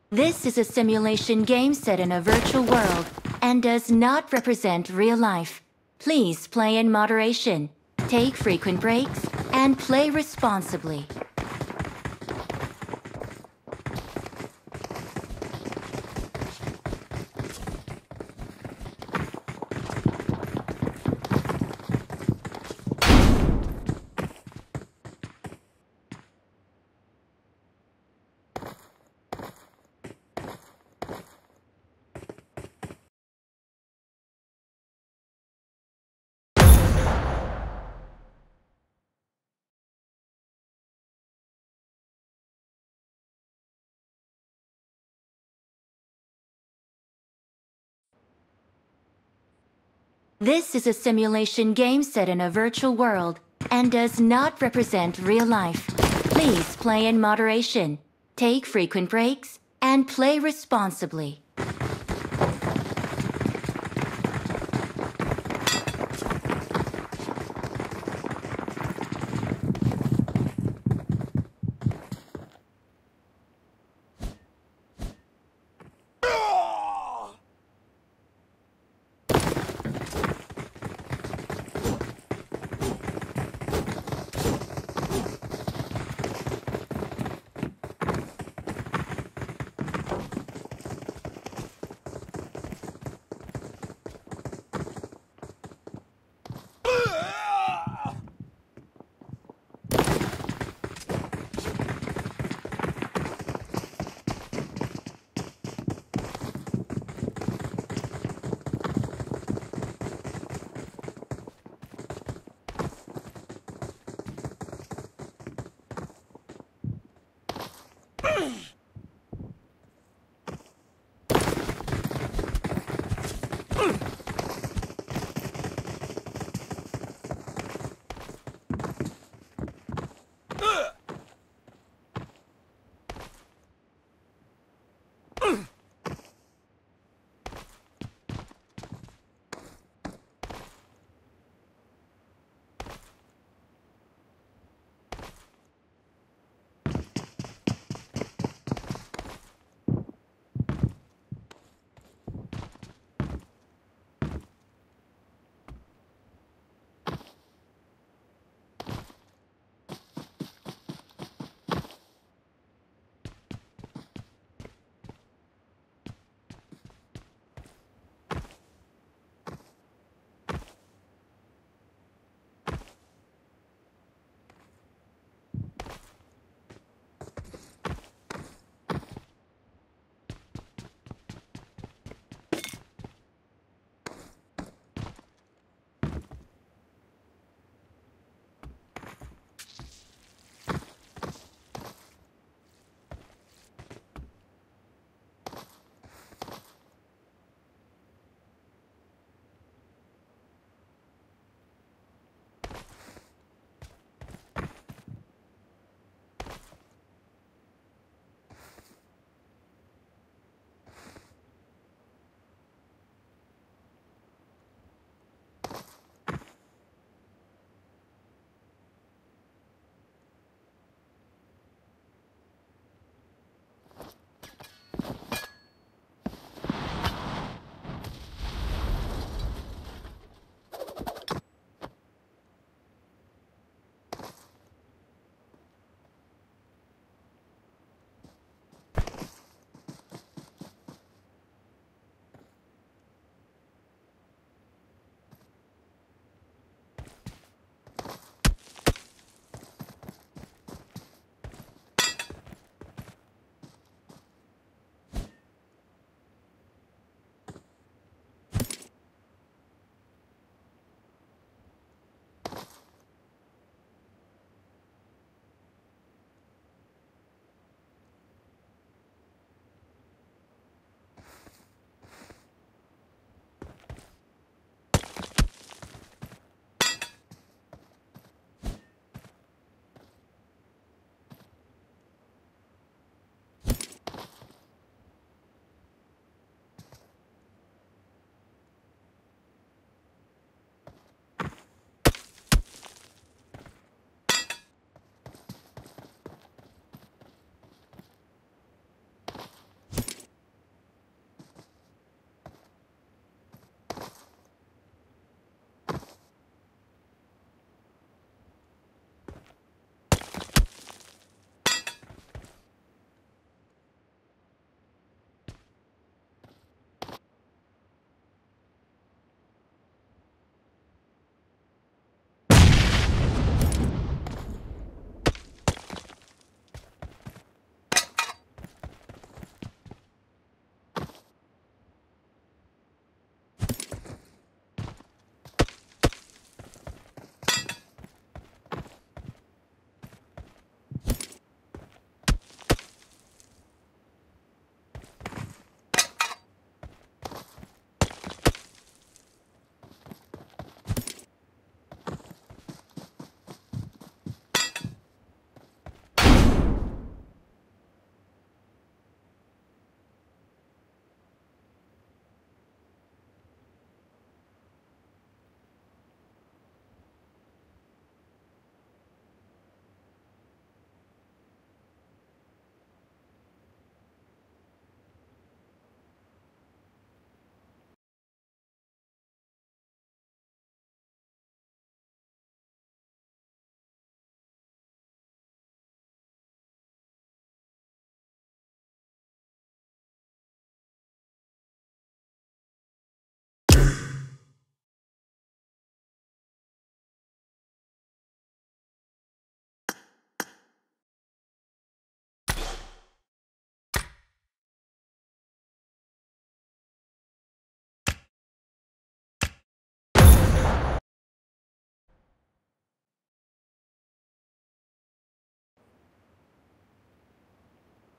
This is a simulation game set in a virtual world and does not represent real life. Please play in moderation, take frequent breaks, and play responsibly. This is a simulation game set in a virtual world and does not represent real life. Please play in moderation, take frequent breaks, and play responsibly.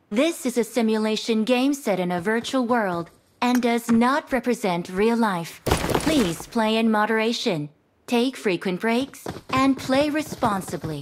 This is a simulation game set in a virtual world and does not represent real life. Please play in moderation, take frequent breaks, and play responsibly.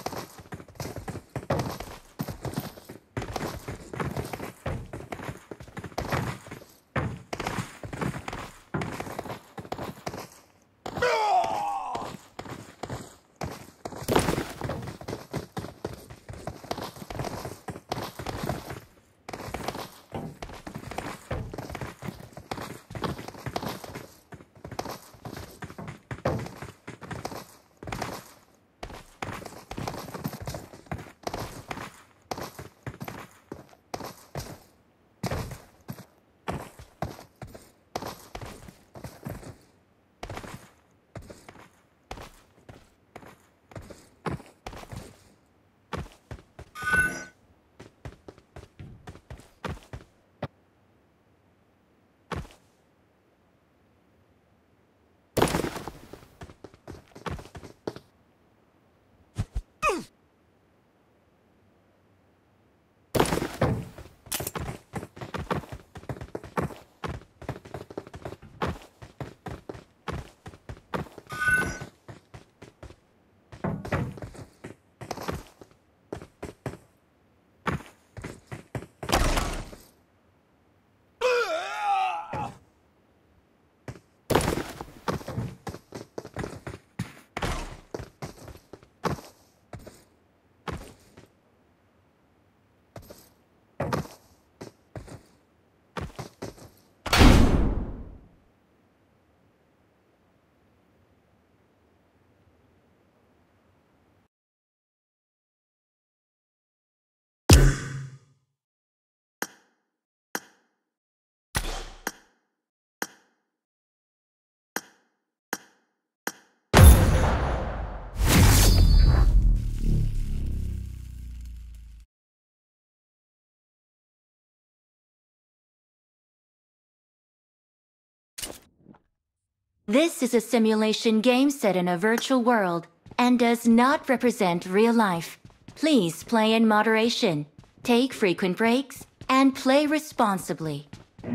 This is a simulation game set in a virtual world and does not represent real life. Please play in moderation, take frequent breaks, and play responsibly.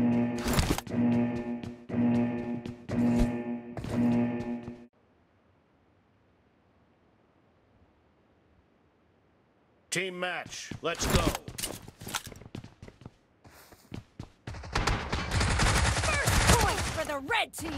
Team match, let's go. First point for the red team.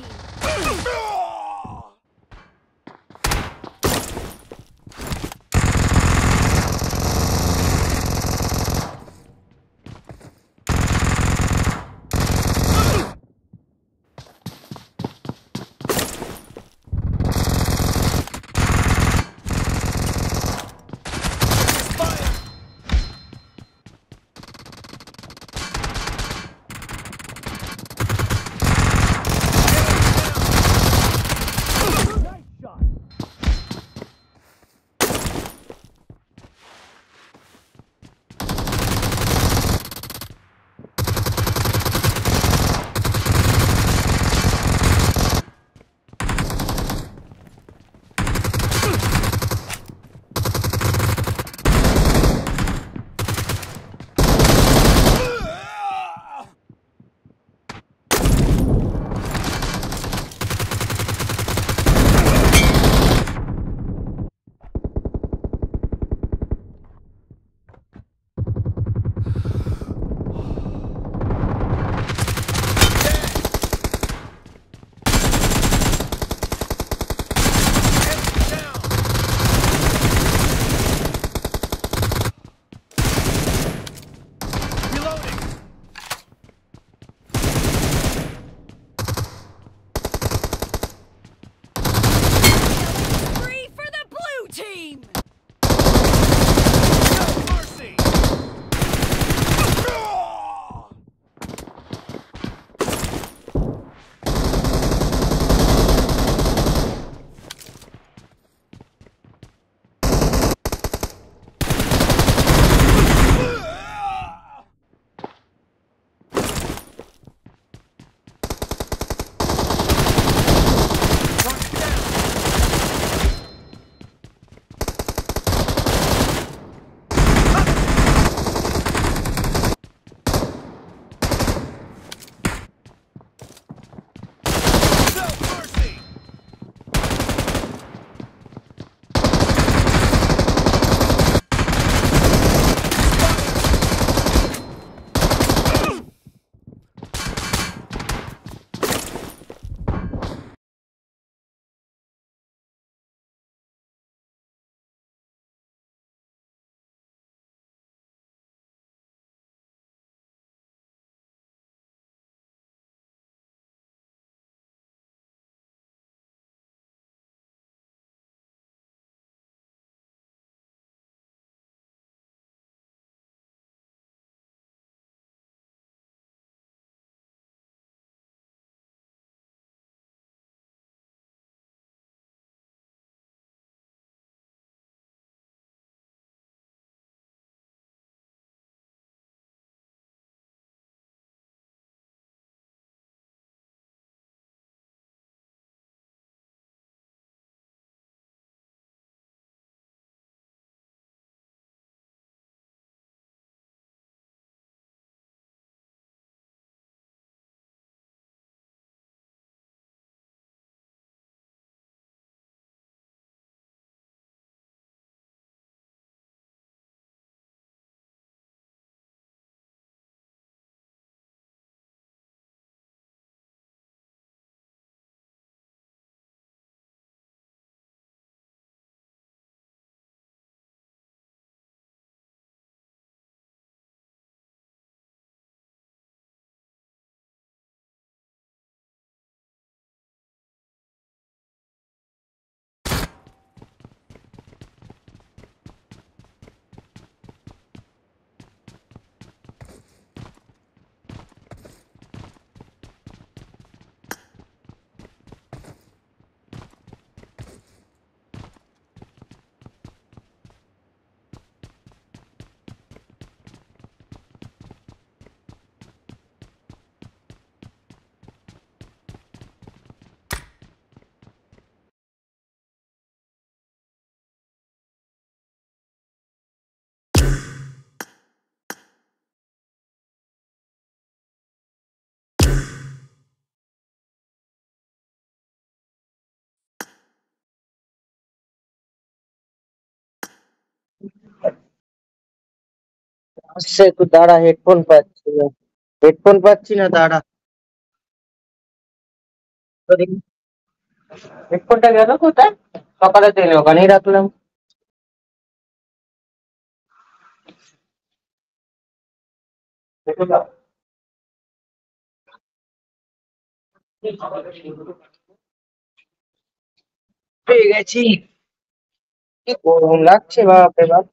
আসছে একটু দাঁড়া, headphone পাচ্ছি না। Headphone পাচ্ছি না, দাঁড়া। হেডফোনটা গেল কোথায়? সকালে তেলে ওখানেই রাখলাম। পেয়ে গেছি। কি গরম লাগছে বাপ রে বাপ।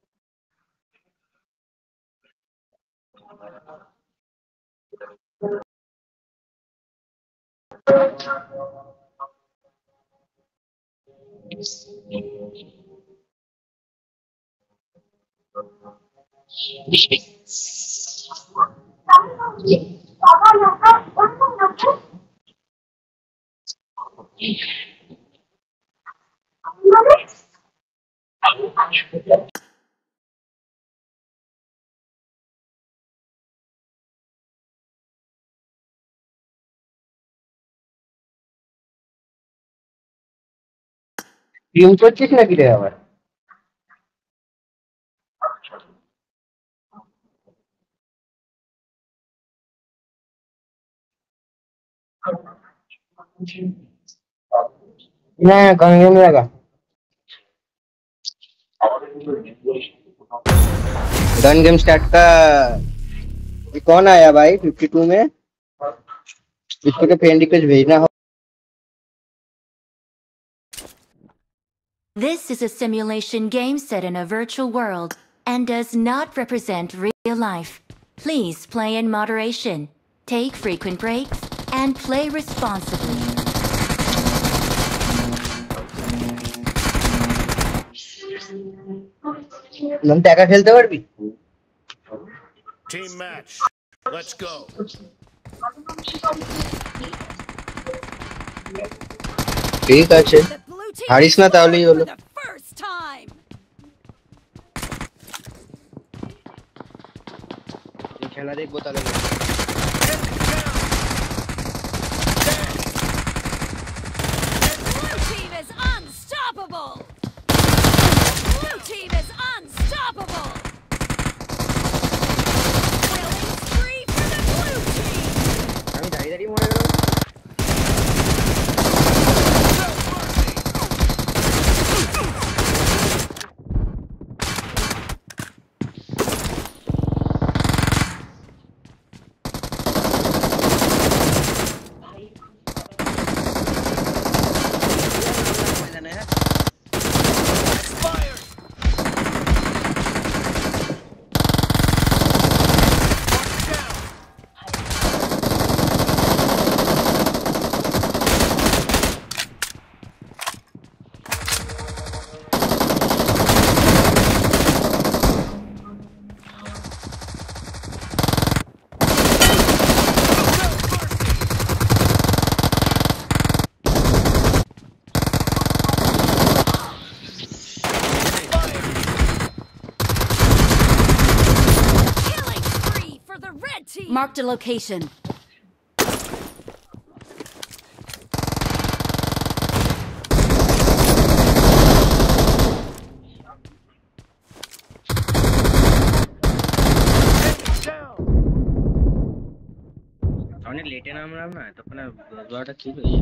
জিম করছিস নাকি রে আবার? ना गन लगा। गन गेम स्टार्ट का ये कौन आया भाई 52 में? इसको तो फ्रेंड रिक्वेस्ट भेजना हो। This is a simulation game set in a virtual world and does not represent real life. Please play in moderation, take frequent breaks, and play responsibly. नंतर एका खेलते पारबি? Team match. Let's go. ঠিক আছে, The blue team হারিস না তাহলেই scored হলো। for the first time. খেলা দেখবো তাহলে। Blue team is unstoppable. Blue team is unstoppable. Killing spree for the blue team. আমি দাঁড়িয়ে দাঁড়িয়ে মরে গেলাম। Fire. Killing spree for the red team. Marked a location. Down. অনেক লেটে নামলাম না, তখন আর দোয়াটা ঠিক হয়েছে।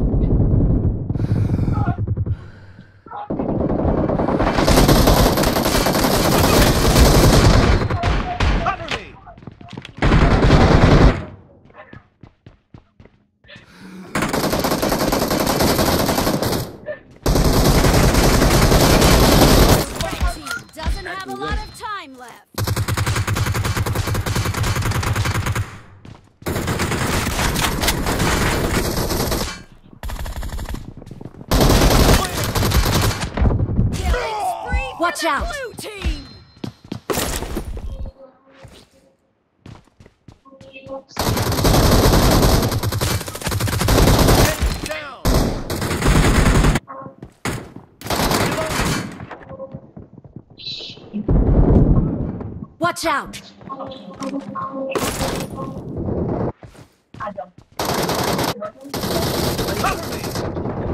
Cover me. Red team doesn't have a lot of time left. Killing spree for Watch the out. blue team. Down. Watch out! Cover me.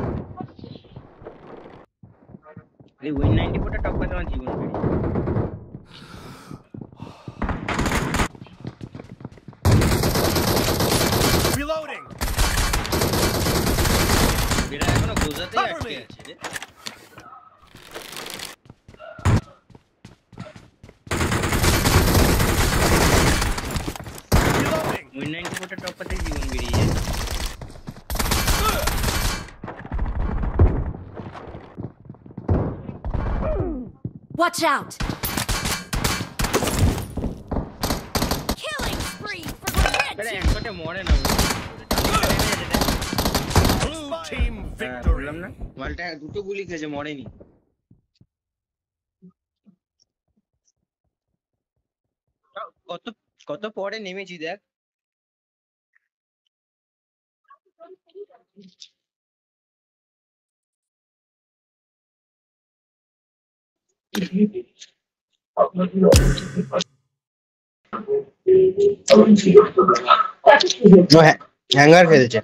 এই Win 94টা টপ করে আমার জীবন বেরিয়ে। Watch out! Killing spree for the red अरे team! একশোটা মরে না Blue team বললাম victory. না মালটা দুটো গুলি খেয়েছে মরেনি কত কত পরে নেমেছি দেখ হ্যাঙ্গার খেলছে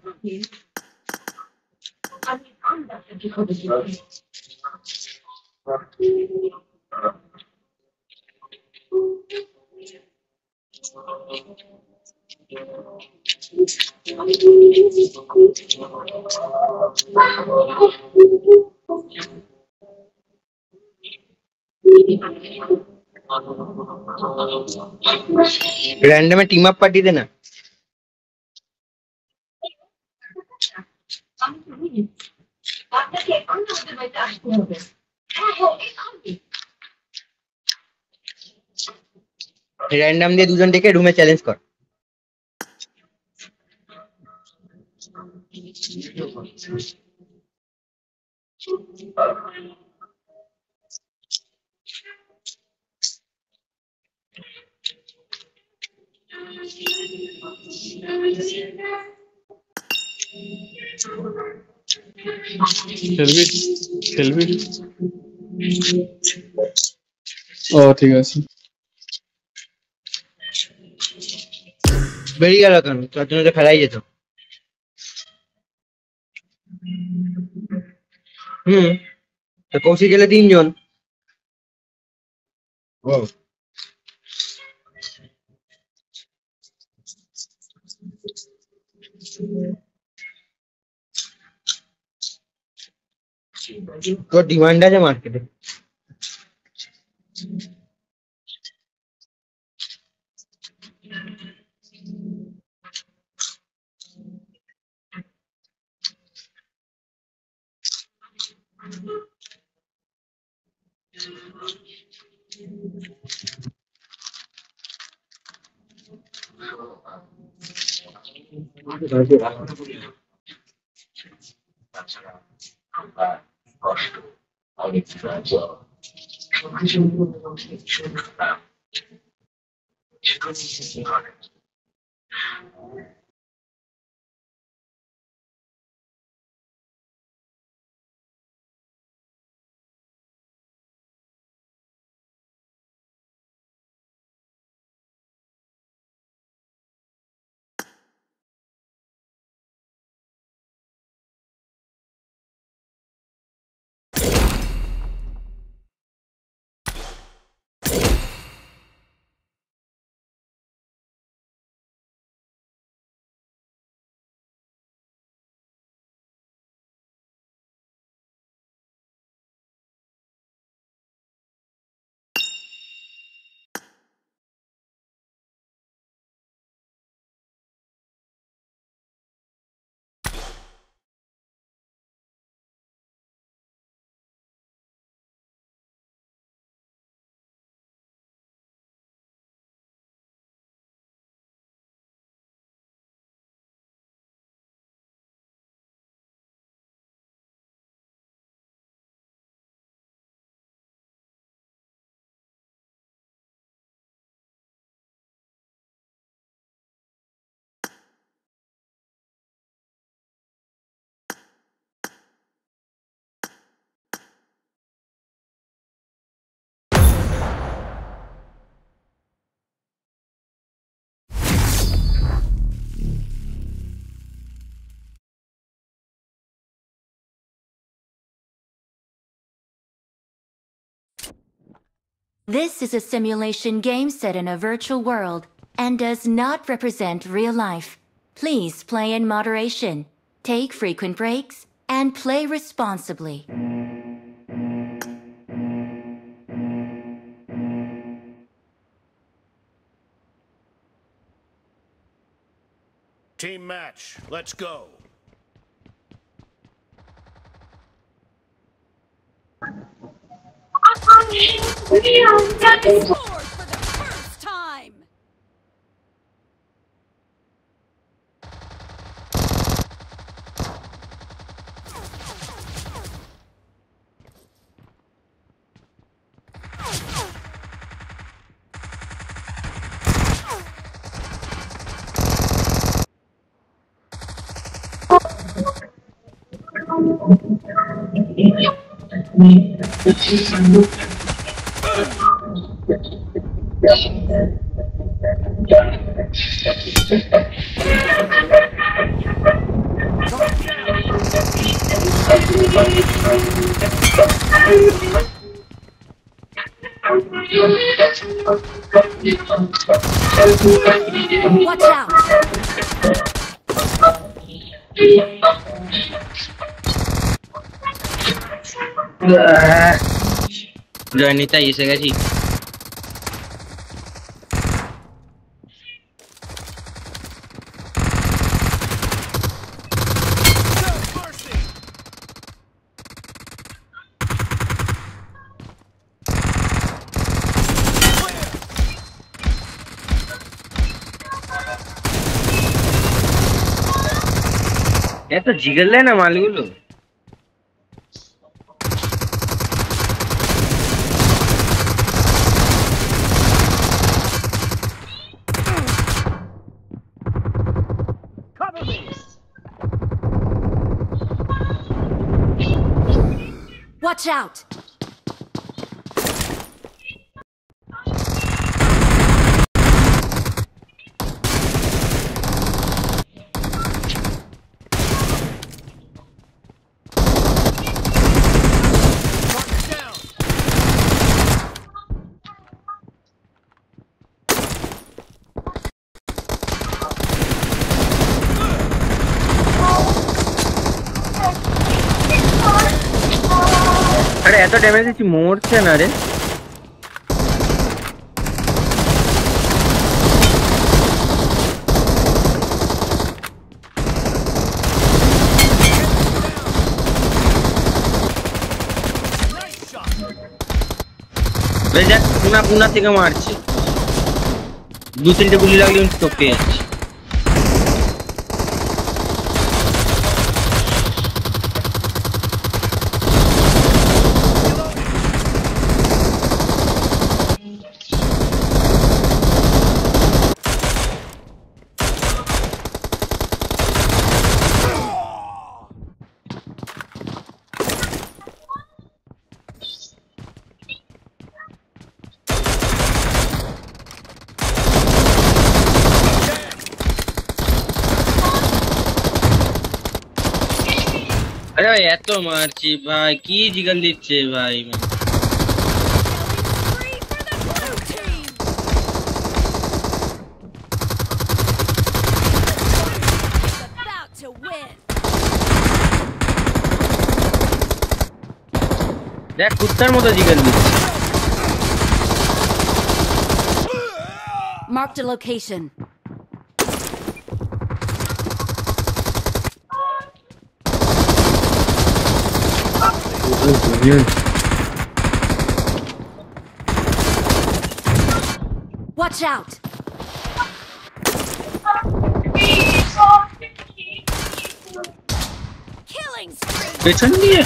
रैंडम टीम अप पार्टी देना रैंडम দিয়ে দুজন ডেকে রুমে চ্যালেঞ্জ কর খেলবি ও ঠিক আছে বেরিয়ে গেল কেন তোর জন্য তো খেলাই যেত তো কৌশিক গেলে তিনজন ও তোর ডিমান্ড আছে মার্কেটে This is a simulation game set in a virtual world and does not represent real life. Please play in moderation, take frequent breaks, and play responsibly. Team match. Let's go. Scored for the first time. Watch out. Joynita এসে গেছি। এত জিগল দেয় না মালগুলো। Watch out. আরে এত damage দিচ্ছি মরছে না রে। দেখ কোনা কোনা থেকে মারছে, দু তিনটে গুলি লাগলে টপকে যাচ্ছে। আরে ভাই এত মারছি ভাই, কি জিগল দিচ্ছে ভাই। দেখ কুত্তার মতো জিগল দিচ্ছে। Marked a location. Watch out. Killing spree. পেছন দিয়ে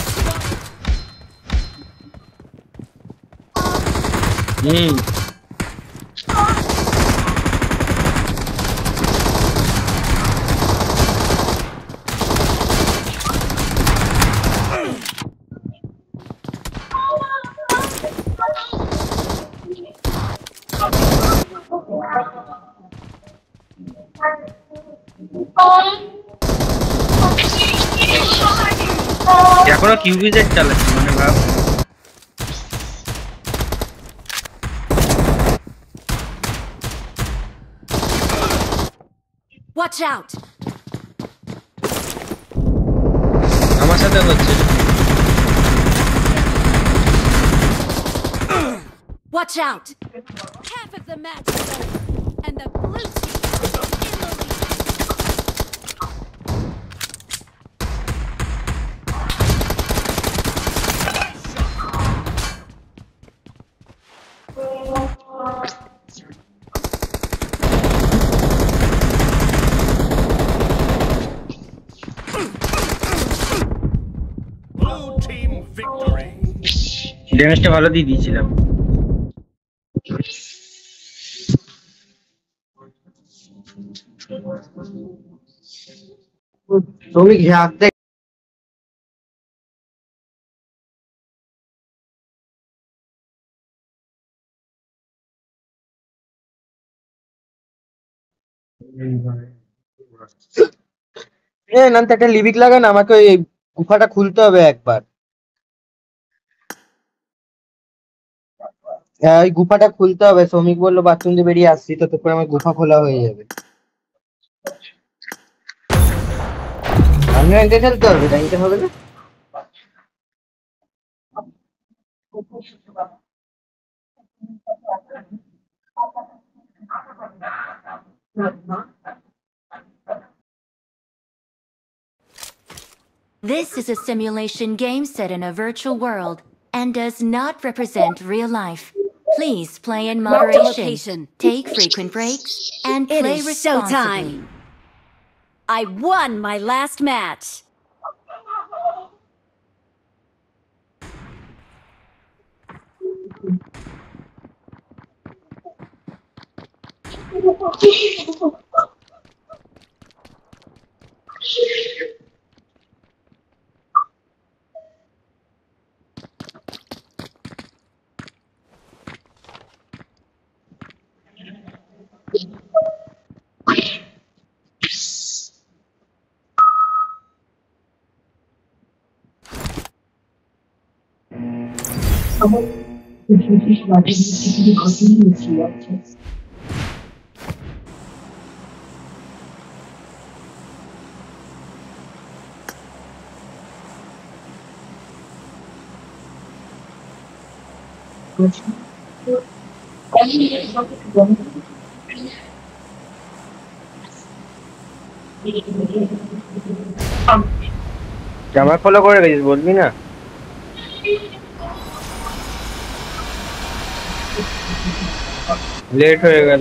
এখনো কিউবিজেট চালাচ্ছে মানে ভাব। Watch out. আমার সাথে হচ্ছে। Watch out. Half of the match is over, and the blue team is in the lead. ড্যামেজটা ভালো দিয়ে দিয়েছিলাম। তুমি ঘাটতে নান্তে একটা লিভিক লাগা না, আমাকে ওই গুফাটা খুলতে হবে একবার। হ্যাঁ, ওই গুফাটা খুলতে হবে। শ্রমিক বললো বাথরুম দিয়ে বেরিয়ে আসছি, তো তারপরে আমার গুফা খোলা হয়ে যাবে। আমি র্যাঙ্কে খেলতে হবে, র্যাঙ্কে হবে না। This is a simulation game set in a virtual world and does not represent real life. Please play in moderation, Location. take frequent breaks, and It play is responsibly. showtime. I won my last match. আমার follow করে গেছিস বলবি না? Late হয়ে গেল।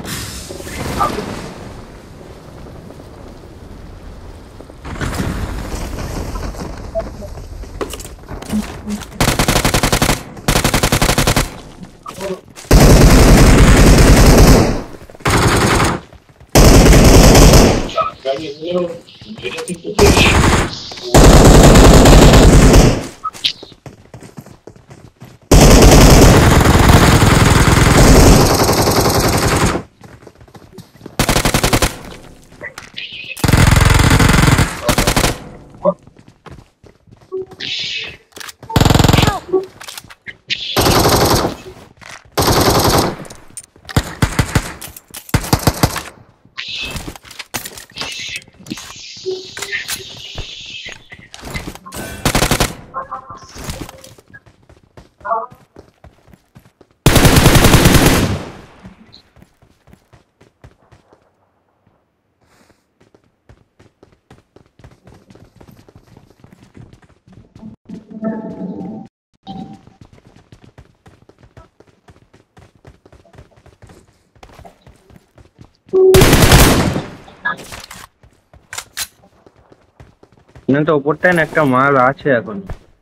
না তো ওপরটায় না একটা মাল আছে, এখন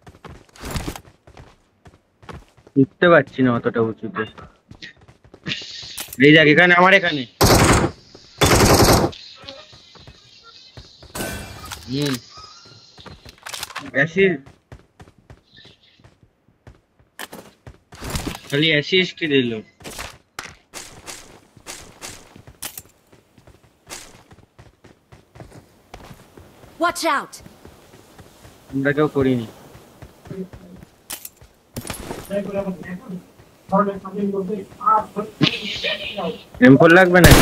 বুঝতে পারছি না অতটা উঁচুতে। এই দেখ এখানে, আমার এখানে। অ্যাসিড, খালি অ্যাসিস্ট দিল। Watch out! আমরা কেউ করিনি। M4 লাগবে না?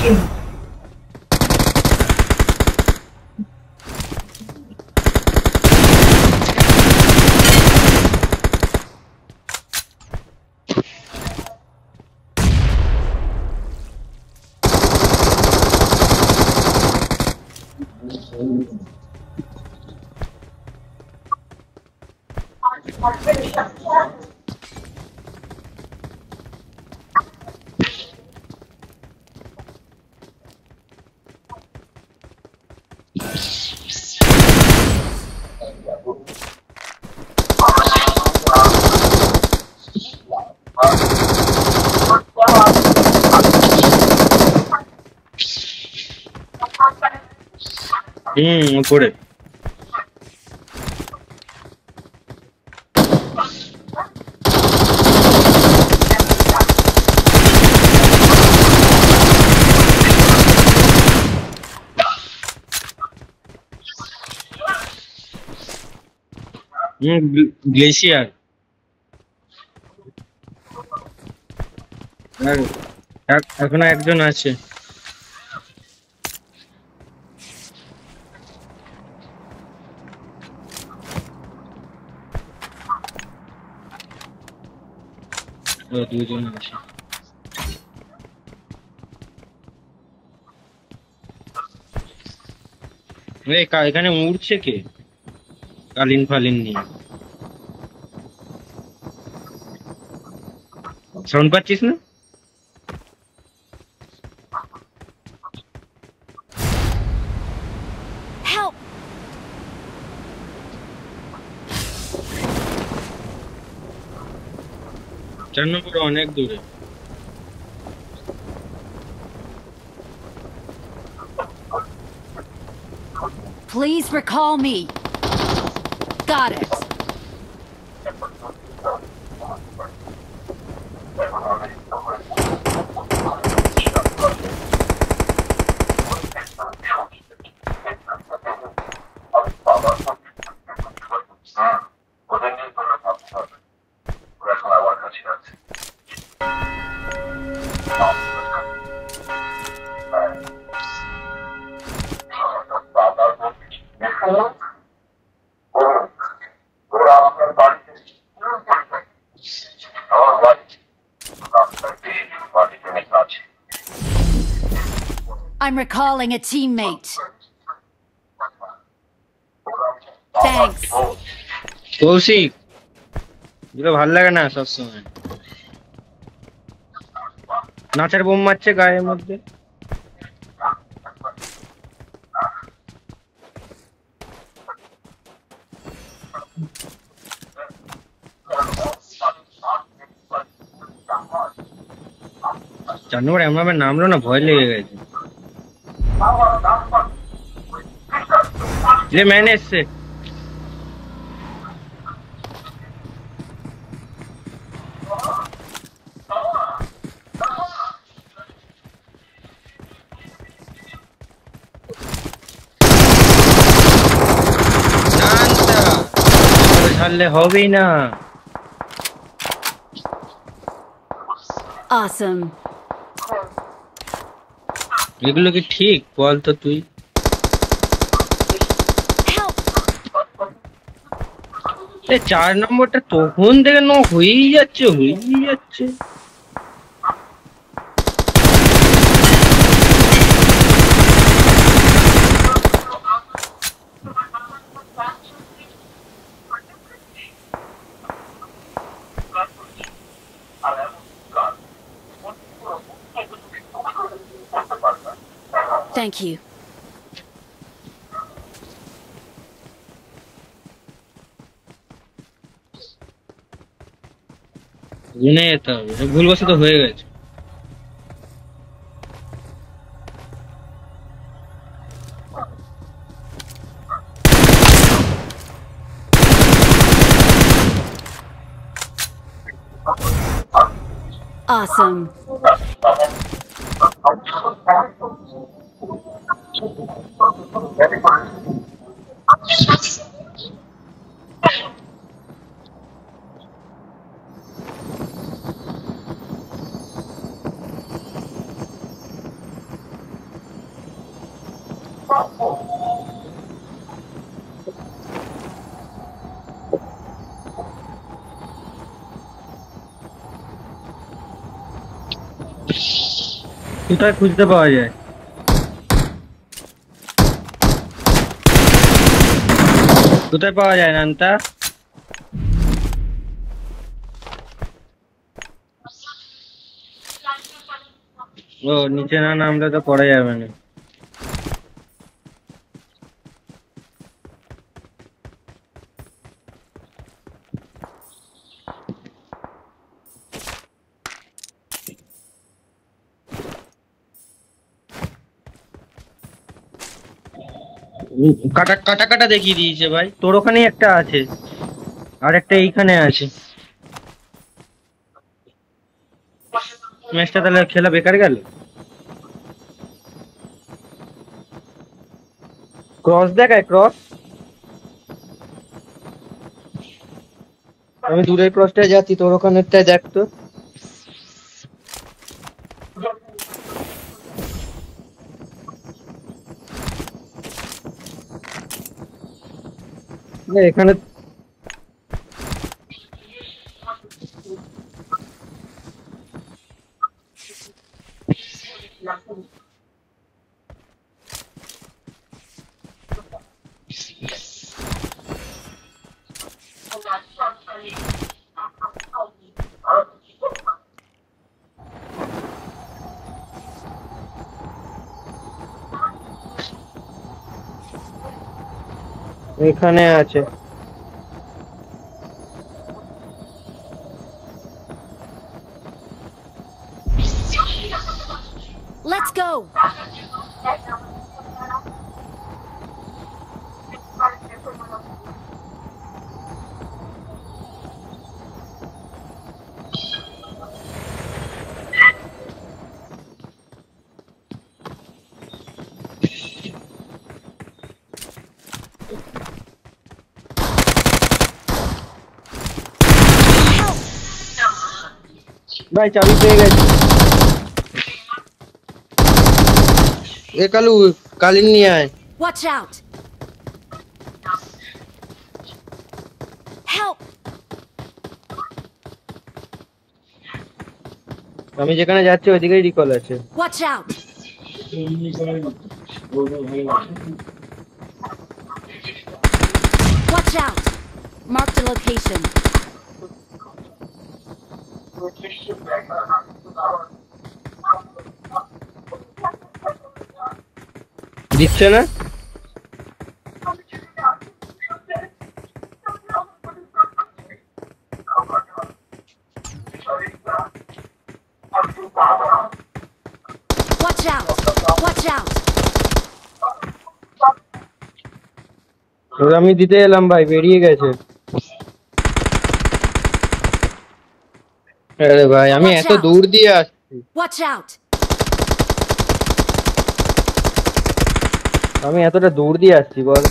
উপরে গ্লেশিয়ার এখনো একজন আছে। দুজন আছে। এখানে উড়ছে কে? কালিন ফালিন নিয়ে সাউন্ড পাচ্ছিস না? Help! চার নম্বরে অনেক দূরে। Please recall me. Got it. I'm recalling a teammate. Thanks. Kaushik, এগুলো ভাল লাগে না সবসময়। নাচের বোম মারছে গায়ের মধ্যে। চার নম্বর এমন ভাবে নামলো না, ভয় লেগে গেছে। ম্যান এসছে। ছাড়লে হবেই না। Awesome. এগুলো কি ঠিক বল তো তুই? Help! চার নম্বরটা তখন থেকে হয়েই যাচ্ছে। Thank you. গুনে যেতে হবে, ভুলবশত হয়ে গেছে। Awesome. কোথায় খুঁজতে পাওয়া যায়? কোথায় পাওয়া যায় নানটা? ও নিচে না নামলে তো পড়া যাবে না। কাটা কাটা কাটা দেখিয়ে দিয়েছে ভাই, তোর ওখানে একটা আছে আর একটা এইখানে আছে। ম্যাচটা তাহলে খেলা বেকার গেল। ক্রস দেখায়, ক্রস। আমি দূরের ক্রসটায় যাচ্ছি, তোর ওখানেরটায় দেখ তো। না, এখানে এখানে আছে। Let's go. ভাই চাবি পেয়ে গেছি। এ কালু, কালিন নিয়ে আয়। Watch out. Help. আমি যেখানে যাচ্ছি ওইদিকেই রিকল আছে। Watch out. Watch out. Mark the location. দিচ্ছে না? Watch out. Watch out. আমি দিতে এলাম ভাই, বেরিয়ে গেছে। আরে ভাই আমি এত দূর দিয়ে আসছি। Watch out. আমি এতটা দূর দিয়ে আসছি বল।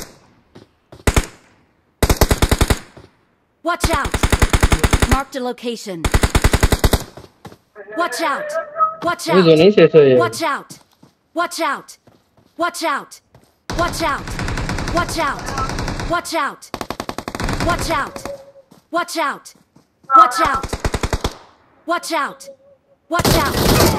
Watch out. Mark the location. Watch out. Watch আমি out. জেনেই শেষ হয়ে যাবে। Watch out. Watch out. Watch out. Watch out. Watch out. Watch out. Watch out. Watch out. Watch out. Watch out. Watch out.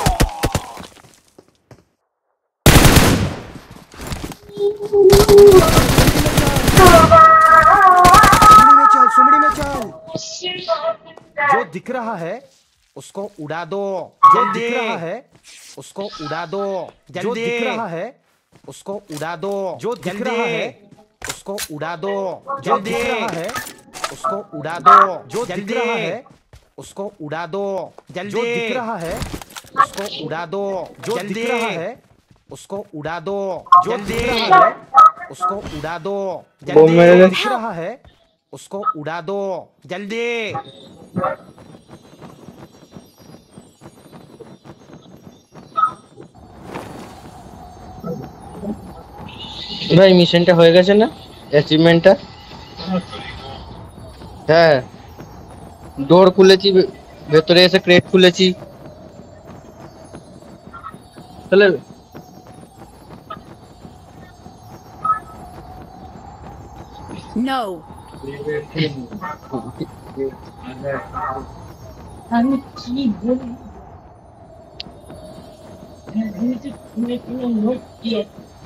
सुमड़ी में चल। जो दिख रहा है उसको उड़ा दो। जो दिख रहा है उसको उड़ा दो। जो दिख रहा है उसको उड़ा दो। जो दिख रहा है उसको उड़ा दो। जो दिख रहा है उसको उड़ा दो। जो दिख रहा है उसको उड़ा दो। जो दिख रहा है उसको उड़ा दो। जो दिख रहा है उसको उड़ा दो। जो दिख रहा है उसको उड़ा दो। बम मेरे लिए। दिख रहा है उसको उड़ा दो जल्दी। ভাই মিশনটা হয়ে গেছে না? অ্যাচিভমেন্টটা? হ্যাঁ, ডোর খুলেছি, ভেতরে এসে ক্রেট খুলেছি। তাহলে No. আমি কি বলি কোনো লোক দিয়ে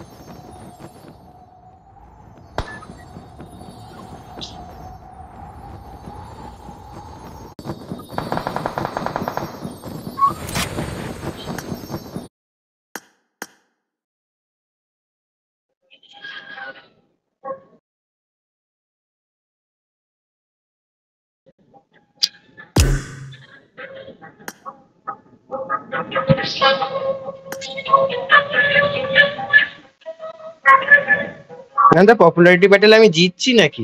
না পপুলারিটি ব্যাটেল আমি জিতছি নাকি?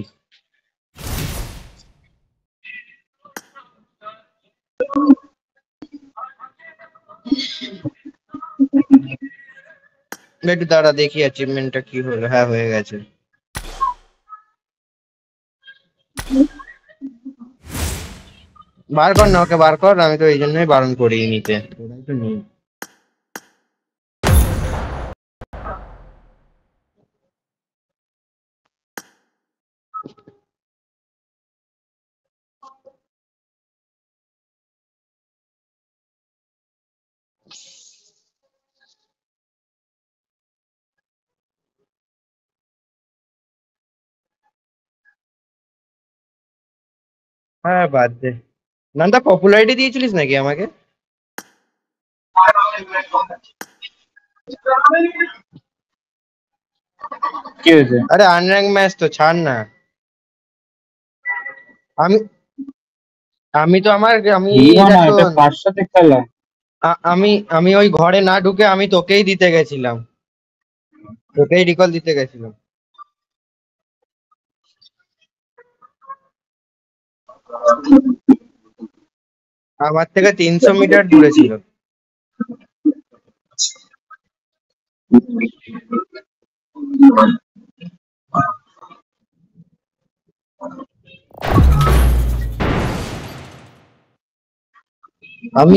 একটু দাঁড়া দেখি অ্যাচিভমেন্টটা কি হলো। হ্যাঁ হয়ে গেছে। বার কর না ওকে, বার কর। আমি তো এই জন্যই বারণ করি নিতে। ওরাই তো নেই। হ্যাঁ বাদ দে। নান্দা পপুলারিটি দিয়েছিলিস নাকি আমাকে? কি হয়েছে? আরে আনর্যাঙ্ক ম্যাচ তো, ছাড় না। আমি আমি তো আমার আমি না এটা এখন কার সাথে খেলা? আমি আমি ওই ঘরে না ঢুকে আমি তোকেই দিতে গেছিলাম, তোকেই রিকল দিতে গেছিলাম। আমার থেকে 300 মিটার দূরে ছিল। আমি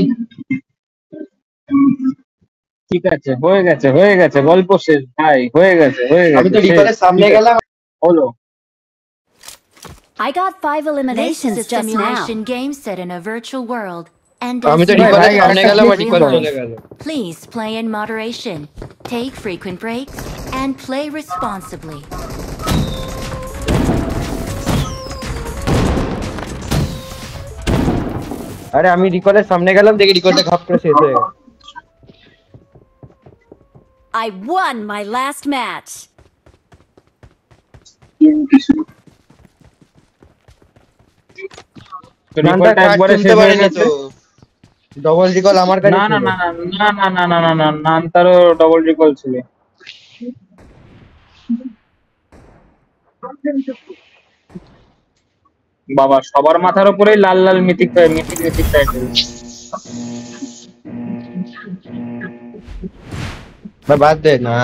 ঠিক আছে, হয়ে গেছে হয়ে গেছে, গল্প শেষ ভাই, হয়ে গেছে হয়ে আমি তো গেছে, রিকলের সামনে গেলাম। হলো। I got 5 This eliminations is a just now. simulation game set in a virtual world and আমি does তো not রিকলের ভাই, সামনে represent গেলাম আর real রিকল চলে life. গেল। Please play in moderation, take frequent breaks, and play responsibly. আরে আমি রিকলের সামনে গেলাম, দেখি রিকলটা ঘাপ করে শেষ হয়ে গেল। I won my last match. তো নামটা রিকলটা কাট একবারে তুলতে শেষ হয়ে পারেনি গেছে। তো, ডবল রিকল আমার কাছে না না ছিল। না না না না না না না না, নানতারও ডবল রিকল ছিল। বাবা সবার মাথার উপরেই লাল লাল মিথিক মিথিক মিথিক টাইটেল। বাদ দে না।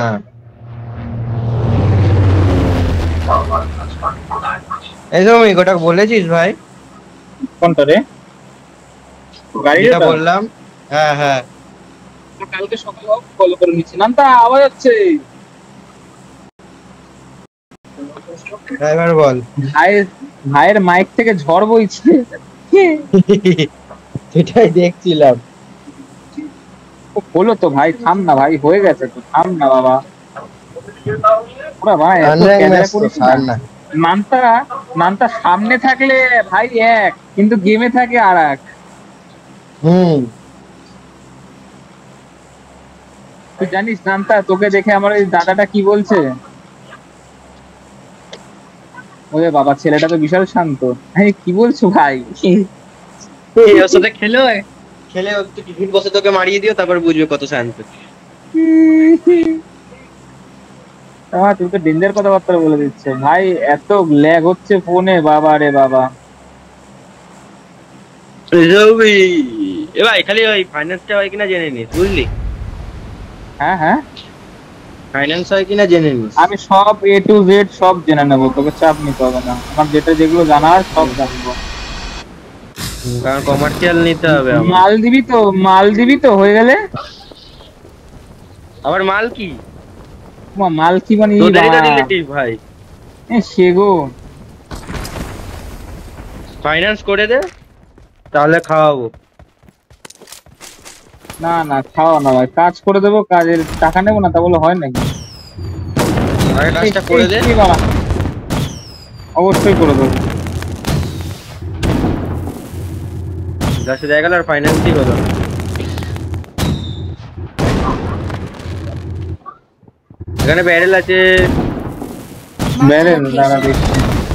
এই তুমি ওটা বলেছিস ভাই? কোনটা রে? যেটা গাড়িটা বললাম। হ্যাঁ হ্যাঁ কালকে সকালে কল করে নিচ্ছি। নানতা আওয়াজ হচ্ছে। ড্রাইভার বল। ভাইয়ের মাইক থেকে ঝড় বইছে। সেটাই দেখছিলাম। হলো তো ভাই, থাম না ভাই, হয়ে গেছে তো, থাম না বাবা। ওরা ভাই এত ক্যামেরা করিস না। নানতা সামনে থাকলে ভাই এক, কিন্তু গেমে থাকে আর এক। তুই জানিস নানতা, তোকে দেখে আমার ওই দাদাটা কি বলছে? ওরে বাবা ছেলেটা তো বিশাল শান্ত। কি বলছো ভাই? ওর সাথে খেলে একটু টিফিন বসে তোকে মারিয়ে দিও, তারপর বুঝবে কত শান্ত। তুমি তো ডেঞ্জার কথাবার্তা বলে দিচ্ছে ভাই, এত ল্যাগ হচ্ছে ফোনে, বাবা রে বাবা। ভাই খালি ওই ফাইন্যান্সটা হয় কিনা জেনে নিস, বুঝলি? হ্যাঁ হ্যাঁ ফাইন্যান্স হয় কিনা জেনে নিস। আমি সব A to Z সব জেনে নেবো, তোকে চাপ নিতে হবে না। আমার যেগুলো জানার সব জানবো। কারণ কমার্শিয়াল নিতে হবে। মাল দিবি তো হয়ে গেলে। আবার মাল কি? মাল কি মানে রিলেটিভ ভাই। সেগো ফাইন্যান্স করে দে, তাহলে খাওয়াবো। না না খাওয়া না ভাই, কাজ করে দেবো, কাজের টাকা নেবো না তা বলে হয় নাকি? আগে কাজটা করে দে। অবশ্যই করে দেবো। 10 জায়গা আর ফাইন্যান্সই হলো। এখানে ব্যারেল আছে। ব্যারেল দাঁড়া দেখছি।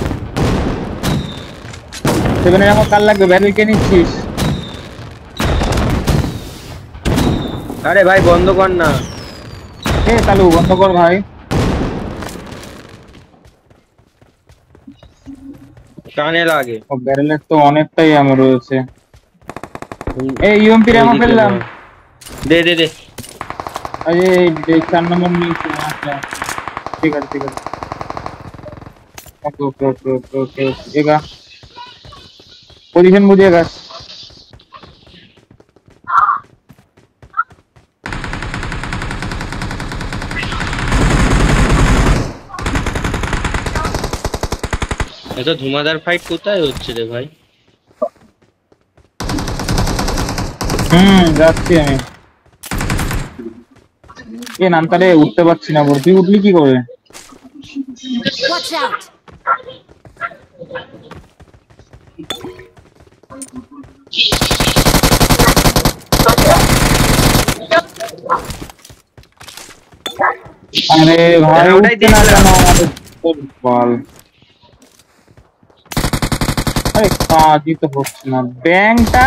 সেখানে আমার কাল লাগবে, ব্যারেল কে নিচ্ছিস? আরে ভাই বন্ধ কর না। তালু বন্ধ কর ভাই। কানে লাগে। ও ব্যারেলের তো অনেকটাই আমো রয়েছে। এই ইউএমপি রে আমো ফেললাম। দে দে দে। এই 4 নম্বর নিয়েছি। আচ্ছা ঠিক আছে ঠিক আছে। Okay okay okay okay okay এগা পজিশন বুঝিয়েগা। এত ধুমাদার ফাইট কোথায় হচ্ছে রে ভাই? যাচ্ছি আমি। নামতারে উঠতে পারছি না বল, তুই উঠলি কি করে? Watch out! আরে ভাই উঠতে না কেন আমাদের বল। আরে কাজই তো হচ্ছে না ব্যাংকটা।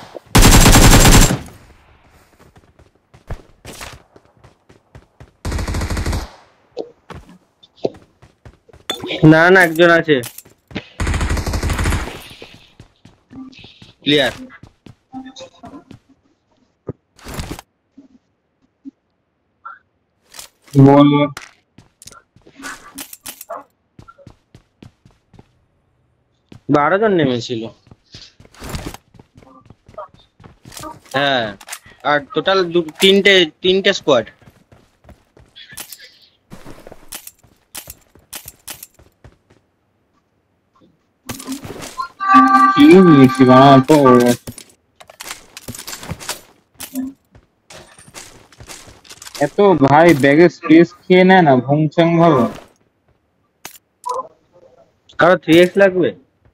না না একজন আছে ক্লিয়ার। বল 12 জন নেমেছিল। হ্যাঁ আর টোটাল তিনটে স্কোয়াড। কি লিখছি বানা তো। এত ভাই ব্যাগের স্পেস খেয়ে নেয় না ভুংচাং ভাবে। কারো 3x লাগবে?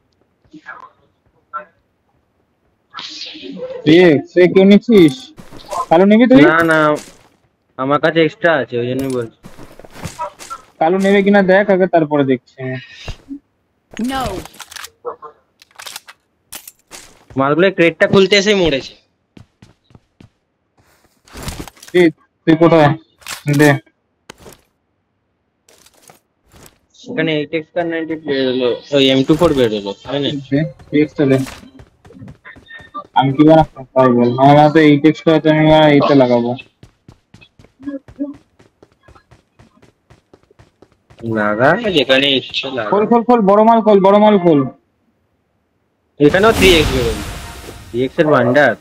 3x সে কেউ নিচ্ছিস? কালো নিবি তুই? না না আমার কাছে এক্সট্রা আছে ওই জন্যই বলছি। কালো নেবে কিনা দেখ আগে, তারপরে দেখছি। No. মালগুলো ক্রেটটা খুলতে এসেই মরেছে। তুই কোথায় দে? এখানে 8x কার 90 বেরোলো, ওই M24 বেরোলো তাই না? আমি কি বানাবো তাই বল। আমার হাতে এই টেক্সটটা আছে, আমি এইটা লাগাবো। লাগা যেখানে ইচ্ছে লাগা। খোল খোল খোল, বড় মাল খোল, বড় মাল খোল। এখানেও 3x বেরোলো, 3x এর ভান্ডার।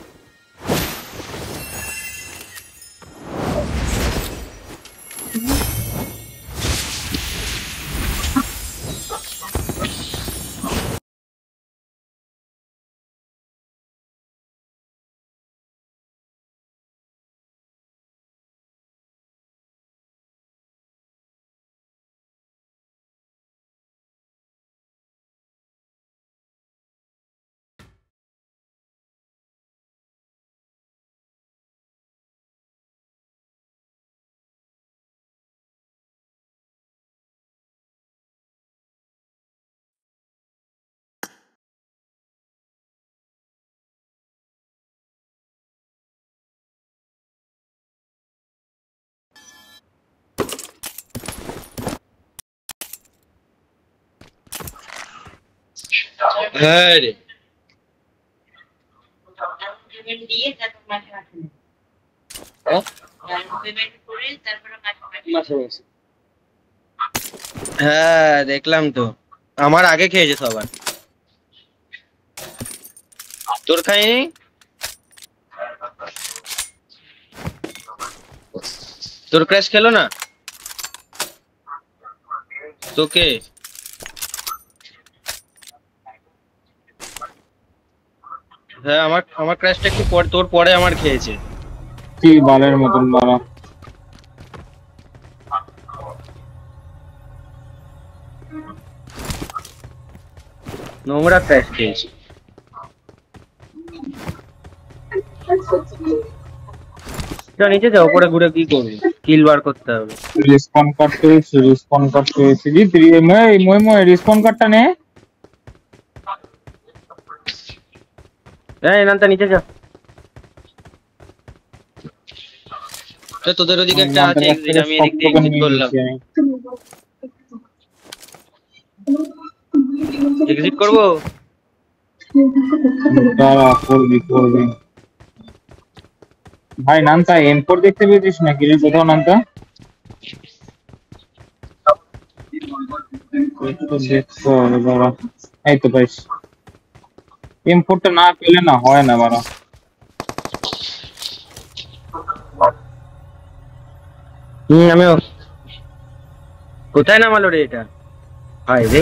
হ্যাঁ রে হ্যাঁ দেখলাম তো, আমার আগে খেয়েছে সবার। তোর খাইনি? তোর ক্র্যাশ খেলো না তোকে? হ্যাঁ আমার ক্র্যাশটা একটু পরে তোর পরে আমার খেয়েছে। কি বালের মতন বাবা। নোংরা ক্র্যাশ খেয়েছে। নিচে যাও, উপরে ঘুরে কি করবি? কিল বার করতে হবে। রিসপন করতে মই রিসপন কার্ডটা নে। এই নান্তা নিচে যা। তোদের ওদিকে একটা আছে, আমি এদিক দিয়ে এক্সিট করলাম। এক্সিট করবো? দাঁড়া, করবি। ভাই নান্তা M4 দেখতে পেয়েছিস নাকি রে কোথাও নান্তা? এই তো পাইস। M4 টা না পেলে না হয় না বাড়া। আমিও। কোথায় নামালো রে এটা? ভাই রে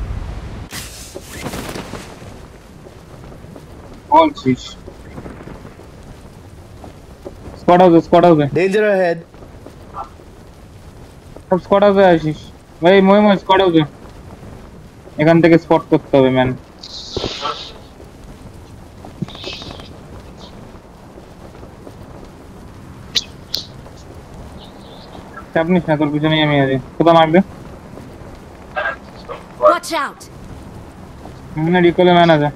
বলছিস স্কোয়াড হাউসে Danger ahead. সব স্কোয়াড হাউসে আসিস ভাই। মই স্কোয়াড হাউসে। এখান থেকে স্পট করতে হবে ম্যান। আপনি না তোর পিছনেই আমি আছি। কোথা মারবে? Watch out! না রিকলে ম্যান আছে।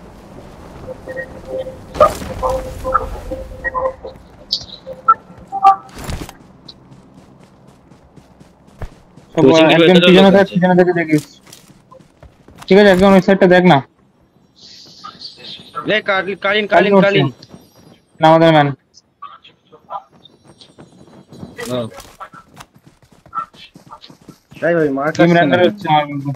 একদম পিছনে থেকে দেখিস। ঠিক আছে, একদম ওই সাইডটা দেখ না। কালিন না আমাদের ম্যান। ভাই মার টিম র্যান্ডার হচ্ছে আমার কিন্তু।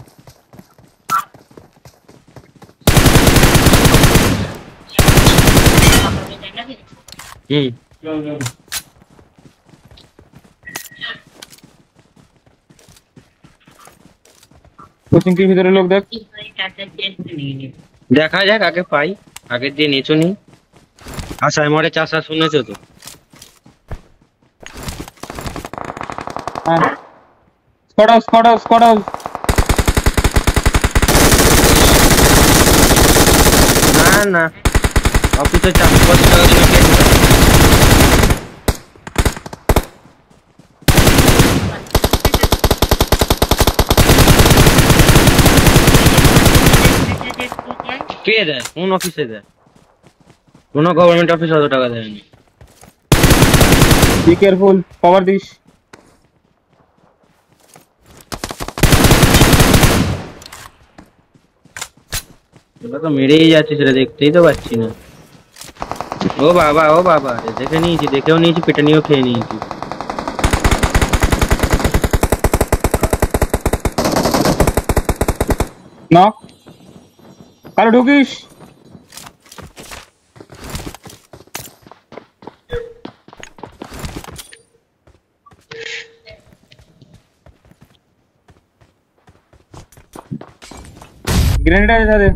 কোচিং টির ভিতরে লোক দেখ। দেখা যাক আগে পাই। আগের দিন নেচো নি আশায় মরে চাষা শুনেছো তো? Squad house. না অফিসে 400 টাকা দিন কে দেয়? কোন অফিসে দেয়? কোন গভর্নমেন্ট অফিস অত টাকা দেয়নি। Be careful, cover this. তোরা তো মেরেই যাচ্ছিস রে, দেখতেই তো পাচ্ছি না। ও বাবা দেখেও নিয়েছি, পেটে নিয়েও খেয়ে নিয়েছি। নক কারো ঢুকিস। গ্রেনেড আছে তাদের।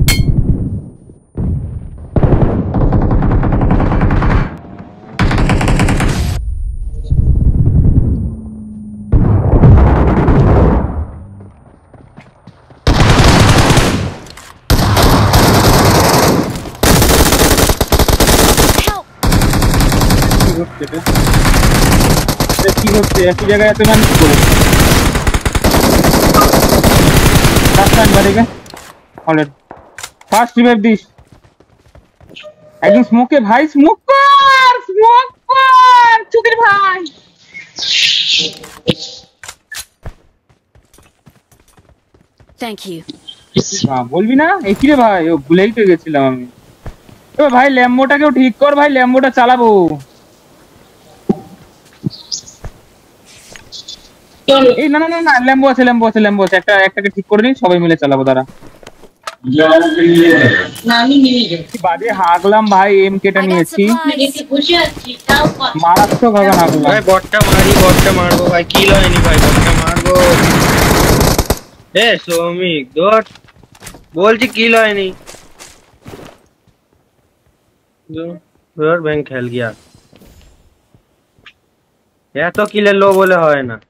কি হচ্ছে একই জায়গায় এত মানুষ করে? First revive this. একদম স্মোকে ভাই, স্মোক কর চুদির ভাই। Thank you. বলবি না একই রে ভাই, ও ভুলেই তো গেছিলাম আমি। এবার ভাই ল্যাম্বোটাকেও ঠিক কর ভাই, ল্যাম্বোটা চালাবো। এই না ল্যাম্বো আছে একটাকে ঠিক করে নিই, সবাই মিলে চালাবো। দাঁড়া বাজে হাগলাম ভাই, এমকেটা নিয়েছি মারাত্মক ভাবে হাগলাম ভাই। বটটা মারবো ভাই, কিল হয়নি ভাই, বটটা মারবো। সৌমিক দৌড়, বলছি কিল হয়নি। और बैंक खेल गया এত কিলের লো বলে হয় না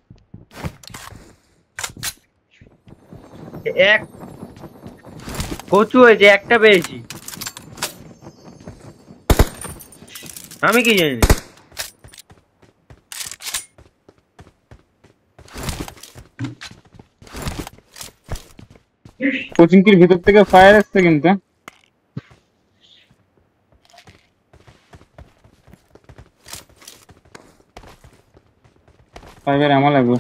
এক কচু হয়েছে একটা পেয়েছি আমি কি জানি কোচিং কির ভিতর থেকে ফায়ার আসছে কিন্তু ফাইবার আমা লাগবে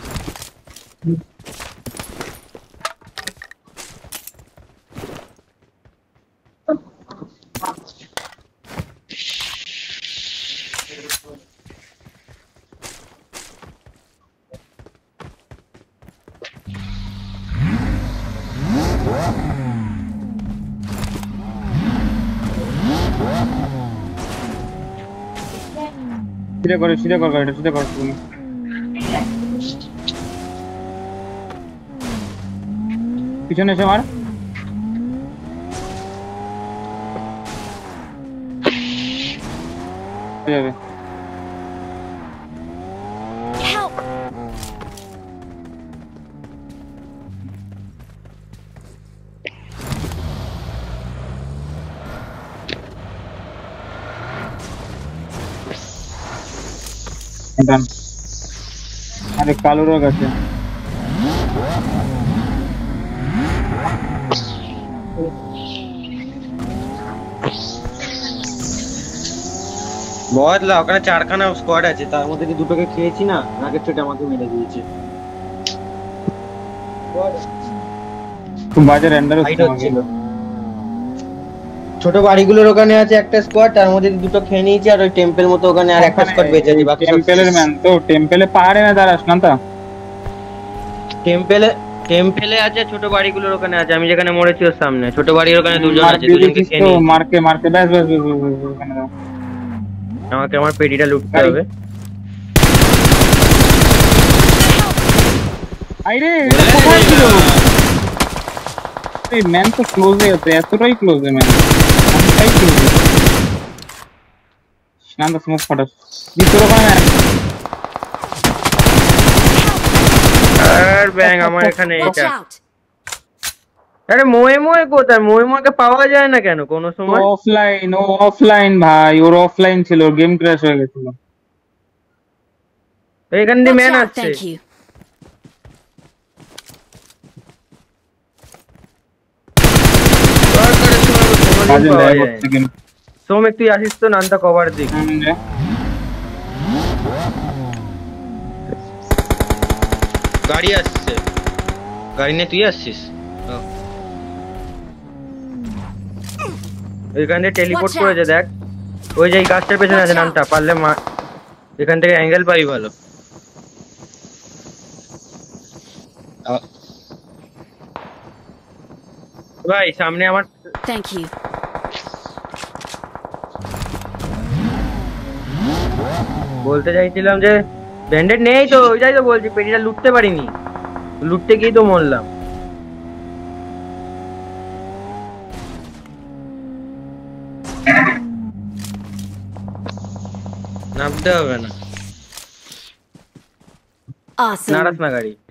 সিধা কর গাড়িটা সিধা কর তুমি পিছনে এসে মার যাবে Help! ডান আরে কালো রোগ আছে বদলা ওখানে চারখানা স্কোয়াড আছে তার মধ্যে কি দুটোকে খেয়েছি না নাকে চোটে আমাকে মেরে দিয়েছে খুব বাজে রেন্ডার ফাইট হচ্ছে হচ্ছিল ছোট বাড়িগুলোর ওখানে আছে একটা স্কোয়াড, তার মধ্যে দুটো খেয়ে নিয়েছি, আর ওই টেম্পল মতো ওখানে আর একটা স্কোয়াড বেঁচে আছে। বাকি সব টেম্পলের ম্যান তো টেম্পলে পাহাড়ে না দাঁড়াস না তো টেম্পেলে আছে, ছোট বাড়িগুলোর ওখানে আছে। আমি যেখানে মরেছি ওর সামনে ছোট বাড়ির ওখানে দুজন আছে, দুজনকে খেয়ে নিয়েছি। মারকে ব্যাস ব্যাস ওখানে দাও। আমাকে আমার পেটিটা লুটতে হবে। আইরে কোথায় ছিল এই ম্যান? তো ক্লোজে আছে, এতটাই ক্লোজে ম্যান, এতটাই ক্লোজে। নাম তো স্মোক ফাটাস ভিতরে ওখানে আর ব্যাং আমার এখানে Watch এটা। out! আরে মোয়ে কোথায়? মোয়েকে পাওয়া যায় না কেন কোনো সময়? অফলাইন ভাই, ওর অফলাইন ছিল, গেম ক্র্যাশ হয়ে গেছিল। এখান দিয়ে Watch ম্যান out! আসছে। Thank you. বাজে ল্যাগ হচ্ছে কিন্তু। সৌমিক তুই আসিস তো নানটা কভার দিক। গাড়ি আসছে, গাড়ি নিয়ে তুই আসছিস? এখান থেকে টেলিপোর্ট করেছে দেখ, ওই যে এই গাছটার পেছনে আছে নানটা, পারলে এখান থেকে অ্যাঙ্গেল পাই ভালো। ভাই সামনে আমার Thank you. বলতে চাইছিলাম যে ব্যান্ডেড নেই তো, ওইটাই তো বলছি, পেটিটা লুটতে পারিনি, লুটতে গিয়ে তো মরলাম। নামতে হবে না, Awesome. নাড়াস না গাড়ি, চ।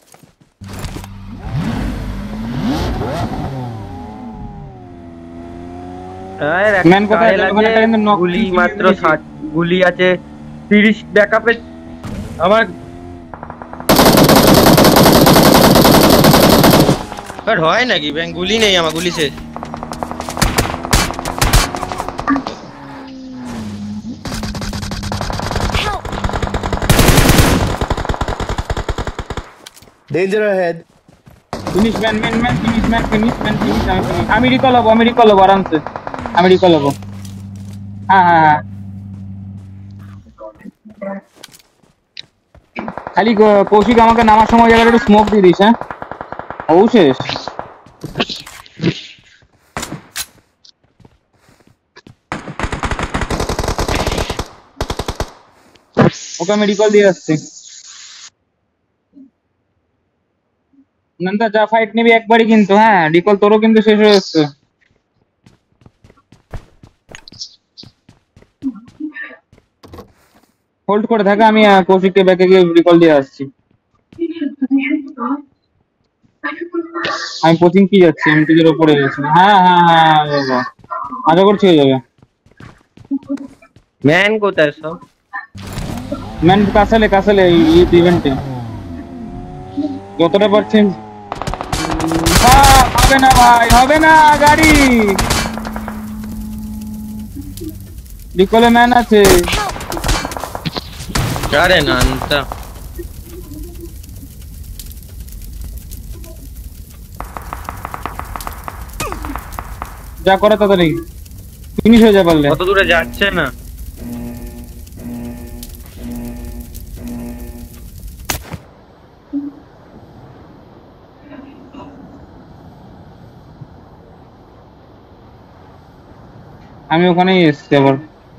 গুলি মাত্র 60 গুলি আছে, 30 ব্যাকআপে আমার। হয় নাকি ব্যাং? গুলি নেই আমার, গুলি শেষ। Help! Danger ahead. Finish man আমি রিকল হবো আরামসে, আমি রিকল হবো। হ্যাঁ খালি কৌশিক আমাকে নামার সময় জায়গাটা একটু স্মোক দিয়ে দিস। হ্যাঁ ও শেষ। ওকে আমি রিকল দিয়ে আসছি। নন্দা যা ফাইট নিবি একবারই কিন্তু, হ্যাঁ রিকল তোরও কিন্তু শেষ হয়ে যাচ্ছে। হোল্ড করে থাকা, আমি কৌশিককে ব্যাকে গিয়ে রিকল দিয়ে আসছি। আমি কোচিং কি যাচ্ছি, আমি তোদের উপরে গেছি। হ্যাঁ হ্যাঁ হ্যাঁ বাবা, আশা করছি হয়ে যাবে। ম্যান কোথায় সব? ম্যান কাসালে ইভেন্টে যতটা পারছেন। হবে না ভাই, হবে না গাড়ি। রিকলে ম্যান আছে। আরে নান্তা যা করে তাড়াতাড়ি ফিনিশ হয়ে যায় পারলে। কত দূরে যাচ্ছে না। আমি ওখানেই এসছি আবার।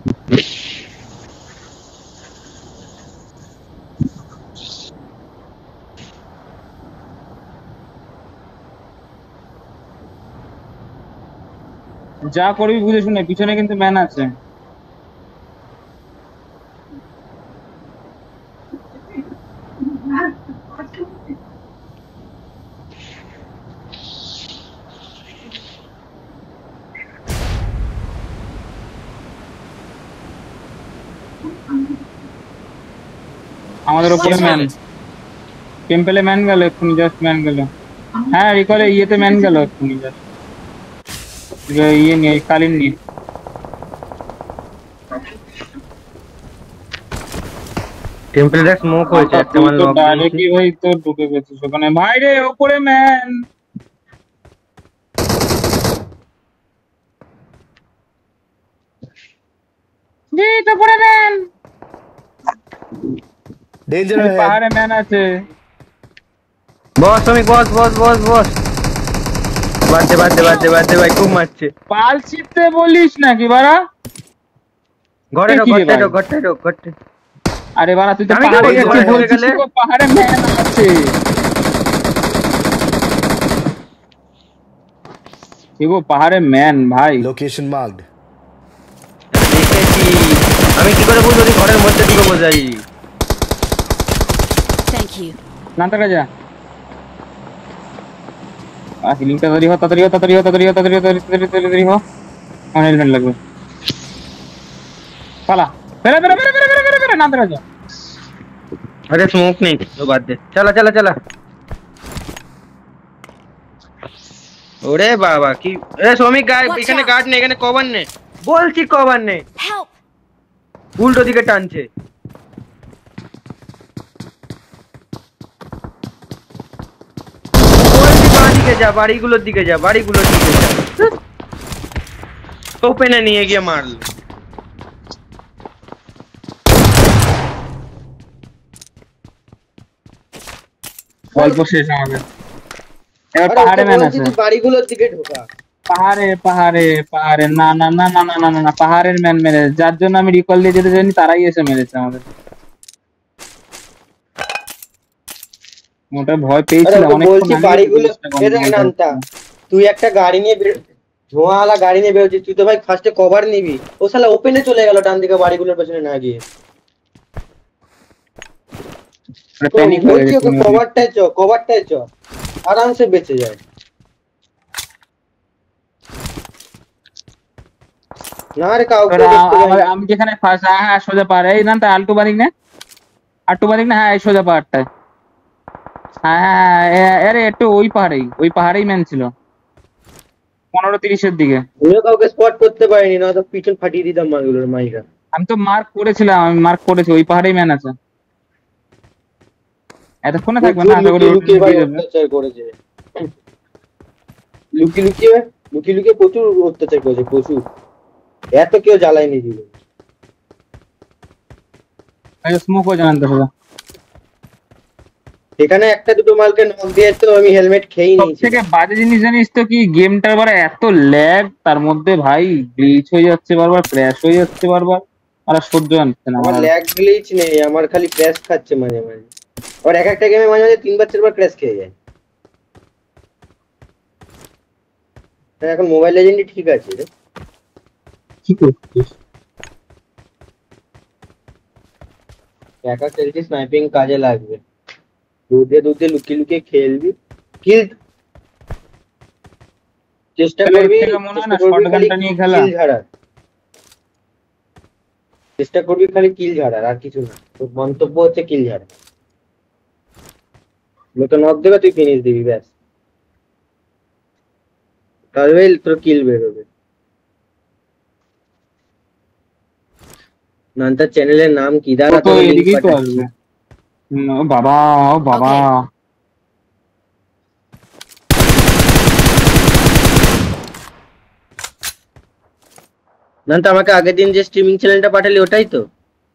যা করবি বুঝে শুনে, পিছনে কিন্তু ম্যান আছে। আমাদের উপরে ম্যান, টেম্পলে ম্যান গেল এক্ষুনি, জাস্ট ম্যান গেল। হ্যাঁ রিকলে ইয়েতে ম্যান গেল এক্ষুনি, জাস্ট ইয়ে নিয়ে কালিন নিয়ে। টেম্পলেটা স্মোক হয়েছে, একটা মাল নক ডাইরেক্টলি ভাই তো ঢুকে গেছিস ওখানে। ভাই রে উপরে ম্যান। জি তো উপরে ম্যান, डेंजर है। পাহাড়ে ম্যান আছে। বস আমি বস বস বস বস বাদে ভাই খুব মারছে। পাল ছিটতে বলিস নাকি বাড়া? ঘরে ঢোক। আরে বাড়া তুই তো আমি পাহাড়ে কি বলছি, যাচ্ছিস, ঘরে বলছিস গেলে? তো পাহাড়ে ম্যান আছে। এগো পাহাড়ে ম্যান ভাই। Location marked. দেখেছি, আমি কি করে বুঝবো তুই ঘরের মধ্যে ঢুকে বসাই? Thank you. নান্তাকা যা। হিলিংটা তাড়াতাড়ি হো। আমার হেলমেট লাগবে। পালা বেরা নান্তাকা যা। আরে স্মোক নেই তো বাদ দে, চালা। ওরে বাবা কি, এ শ্রমিক গার্ড Watch এখানে, out! গার্ড নেই এখানে, কভার নেই বলছি, কভার নেই, Help! উল্টো দিকে টানছে। বলছি বাড়িকে যা, বাড়িগুলোর দিকে যা। ওপেনে নিয়ে গিয়ে মারলো। গল্প শেষ আমাদের। এবার পাহাড়ে ম্যান আছে। বাড়িগুলোর দিকে ঢোকা। পাহাড়ে না পাহাড়ের ম্যান মেরে, যার জন্য আমি রিকল দিয়ে যেতে জানি তারাই এসে মেরেছে আমাদের। ওটা ভয় পেয়েছিলাম অনেক। বলছি বাড়িগুলো নামতা, তুই একটা গাড়ি নিয়ে ধোঁয়াওয়ালা গাড়ি নিয়ে বেরোচ্ছিস, তুই তো ভাই ফার্স্টে কভার নিবি। ও শালা ওপেনে চলে গেল ডান দিকে বাড়িগুলোর পেছনে না গিয়ে। কভারটাই চ আরামসে বেঁচে যায়। না রে কাউকে আমি যেখানে ফার্স্ট, হ্যাঁ সোজা পাহাড়, এই নামটা আলটু বাদিক না, হ্যাঁ এই সোজা পাহাড়টায়। হ্যাঁ আরে একটু ওই পাহাড়েই ম্যান ছিল 15:30-এর দিকে। আমিও কাউকে স্পট করতে পারিনি, না তো পিছন ফাটিয়ে দিতাম মালগুলোর মাইকা। আমি তো মার্ক করেছি, ওই পাহাড়েই ম্যান আছে। এতক্ষণে থাকবে না, আশা করি অত্যাচার করেছে, লুকিয়ে প্রচুর অত্যাচার করেছে, প্রচুর। এত কেউ জ্বালায়নি দিল। স্মোক হয়ে জানান তো সোজা। এখানে একটা দুটো মালকে নক দিয়ে তো আমি হেলমেট খেয়েই নিয়েছি। সবথেকে বাজে জিনিস জানিস তো কি, গেমটার বারে এত ল্যাগ, তার মধ্যে ভাই গ্লিচ হয়ে যাচ্ছে বারবার, ক্র্যাশ হয়ে যাচ্ছে বারবার, আর সহ্য আনছে না। আমার ল্যাগ গ্লিচ নেই, আমার খালি ক্র্যাশ খাচ্ছে মাঝে মাঝে। আর একটা গেমে মাঝে মাঝে 3-4 বার ক্র্যাশ খেয়ে যায়। এখন মোবাইল লেজেন্ডই ঠিক আছে রে। কি করছিস? একা খেলছি, স্নাইপিং কাজে লাগবে। দুধে দুধে লুকিয়ে লুকিয়ে খেলবি, কিল চেষ্টা তাহলে এর করবি, থেকে মনে হয় চেষ্টা না করবি শর্ট খালি গানটা নিয়ে খেলা। কিল ঝাড়ার, চেষ্টা করবি খালি কিল ঝাড়ার, আর কিছু না। তোর মন্তব্য হচ্ছে কিল ঝাড়া, লোকে নক দেবে, তুই ফিনিশ দিবি, ব্যাস। তাহলে তোর কিল বেরোবে। নান্তার চ্যানেলের নাম কি? ও দাঁড়া, তো তোকে লিঙ্ক এদিকেই তো পাঠাচ্ছি। আসবে। ও বাবা, ও বাবা। Okay. নান্তা, আমাকে আগের দিন যে স্ট্রিমিং চ্যানেলটা পাঠালি ওটাই তো?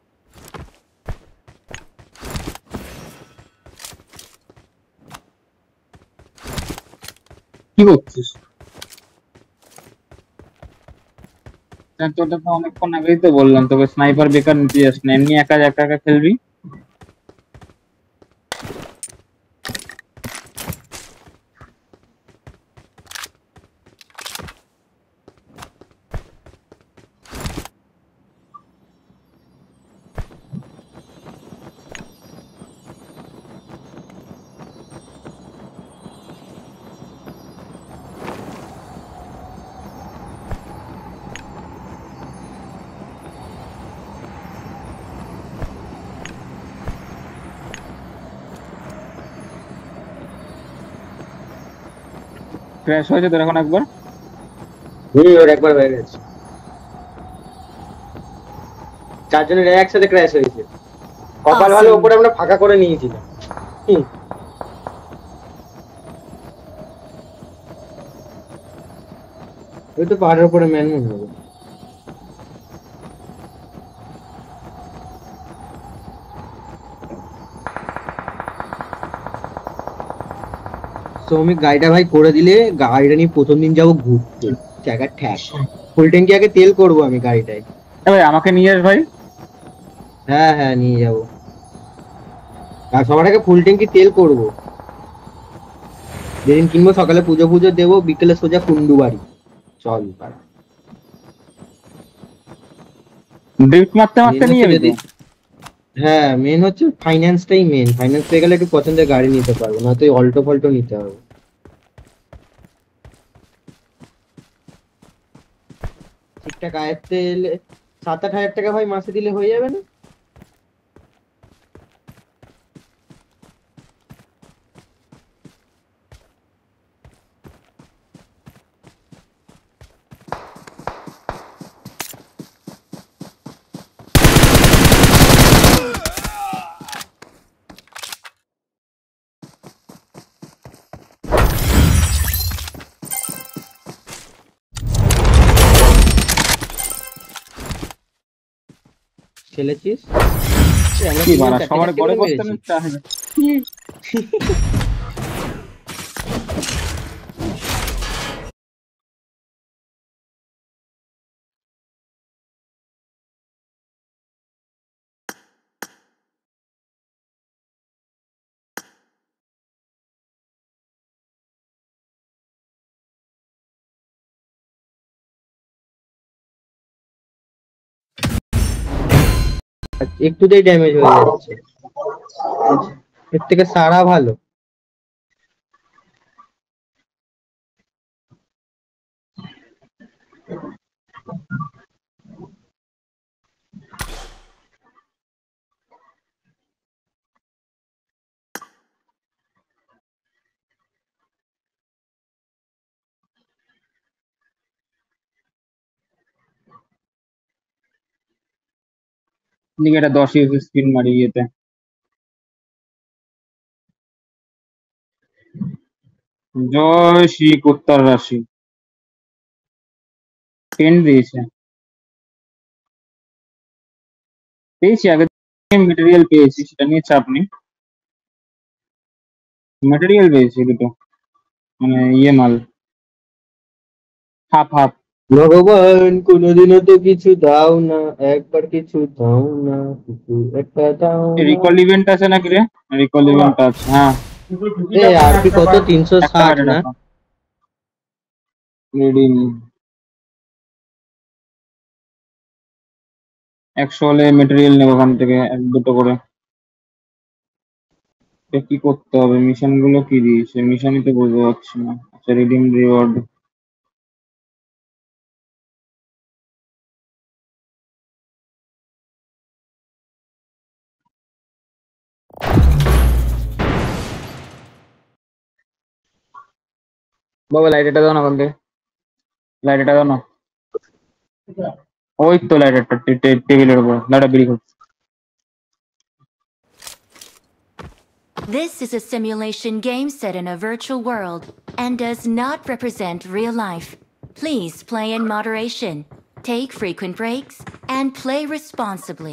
কি করছিস? তোটা তো অনেকক্ষণ আগেই তো বললাম তোকে, স্নাইপার বেকার নিতে যাস না, এমনি একা একা একা খেলবি। ক্র্যাশ হয়েছে তোর এখন একবার? ওর একবার হয়ে গেছে। 4 জনের একসাথে ক্র্যাশ হয়েছে। কপাল ভালো, Awesome. ওপরে আমরা ফাঁকা করে নিয়েছিলাম। ওই তো পাহাড়ের উপরে ম্যান মনে হবে। তো আমি গাড়িটা ভাই করে দিলে, গাড়িটা নিয়ে প্রথম দিন যাবো ঘুরতে, জায়গা ঠ্যাক। ফুল ট্যাঙ্কি আগে তেল করবো আমি গাড়িটায়। ভাই আমাকে নিয়ে আস ভাই। হ্যাঁ হ্যাঁ, নিয়ে যাবো। আর সবার আগে ফুল ট্যাঙ্কি তেল করবো। যেদিন কিনবো সকালে পুজো পুজো দেবো, বিকেলে সোজা কুন্ডু বাড়ি। চল পাড়া। ড্রিফট মারতে মারতে মেন নিয়ে হচ্ছে যাবি যদি, তো? হ্যাঁ মেন হচ্ছে ফাইন্যান্সটাই মেন। ফাইন্যান্স পেয়ে গেলে একটু পছন্দের গাড়ি নিতে পারবো, নয়তো ওই অল্টো ফল্টো নিতে হবে। ঠিকঠাক আয়ত্তে এলে 7-8 হাজার টাকা ভাই মাসে দিলে হয়ে যাবে না? খেলেছিস? আমরা কি তিনজন বাড়া, 4টে সবার 4টে গড়ে করে বসতে মেরেছি। নিতে আসবে। একটুতেই ড্যামেজ হয়ে যাচ্ছে, এর থেকে সারা ভালো। দিকে এটা 10 ইউএস স্পিন মারি ইয়েতে। জয় শ্রী কুত্তার রাশি। পেন দিয়েছে, পেয়েছি আগে, মেটেরিয়াল পেয়েছি, সেটা নিয়ে চাপ নেই। মেটেরিয়াল পেয়েছি দুটো, মানে ইয়ে মাল, হাফ হাফ। ভগবান কোনোদিনও তো কিছু দাও না, একবার কিছু দাও না, কিছু একটা দাও না। রিকল ইভেন্ট আছে নাকি রে? রিকল ইভেন্ট আছে, হ্যাঁ। এ আর কি কত, 360 একটা না? রিডিং 100 হলে মেটেরিয়াল নেবো ওখান থেকে, দুটো করে। কি করতে হবে? মিশন গুলো কি দিয়েছে? মিশনই তো বুঝতে পারছি না। আচ্ছা, রিডিম রিওয়ার্ড। বাবা লাইট এটা দাও না, বন্ধে লাইট এটা দাও না। ওই তো লাইটারটা টেবিলের উপর লাইটা বিড়ি করছে। This is a simulation game set in a virtual world and does not represent real life. Please play in moderation, take frequent breaks, and play responsibly.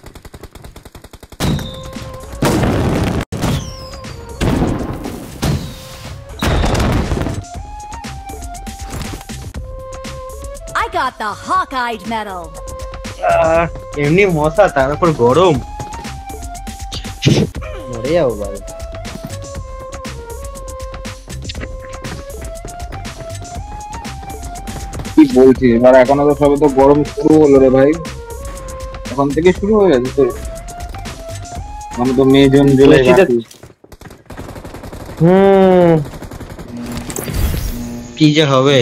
I got the Hawkeye medal. এমনি মশা তার উপর গরম, মরে যাবো ভাই। কি বলছিস এবার? এখনো তো সবে তো গরম শুরু হলো রে ভাই, এখন থেকে শুরু হয়ে গেছে তো। এখন তো মে জুন জুলাই বাকি। কি যে হবে,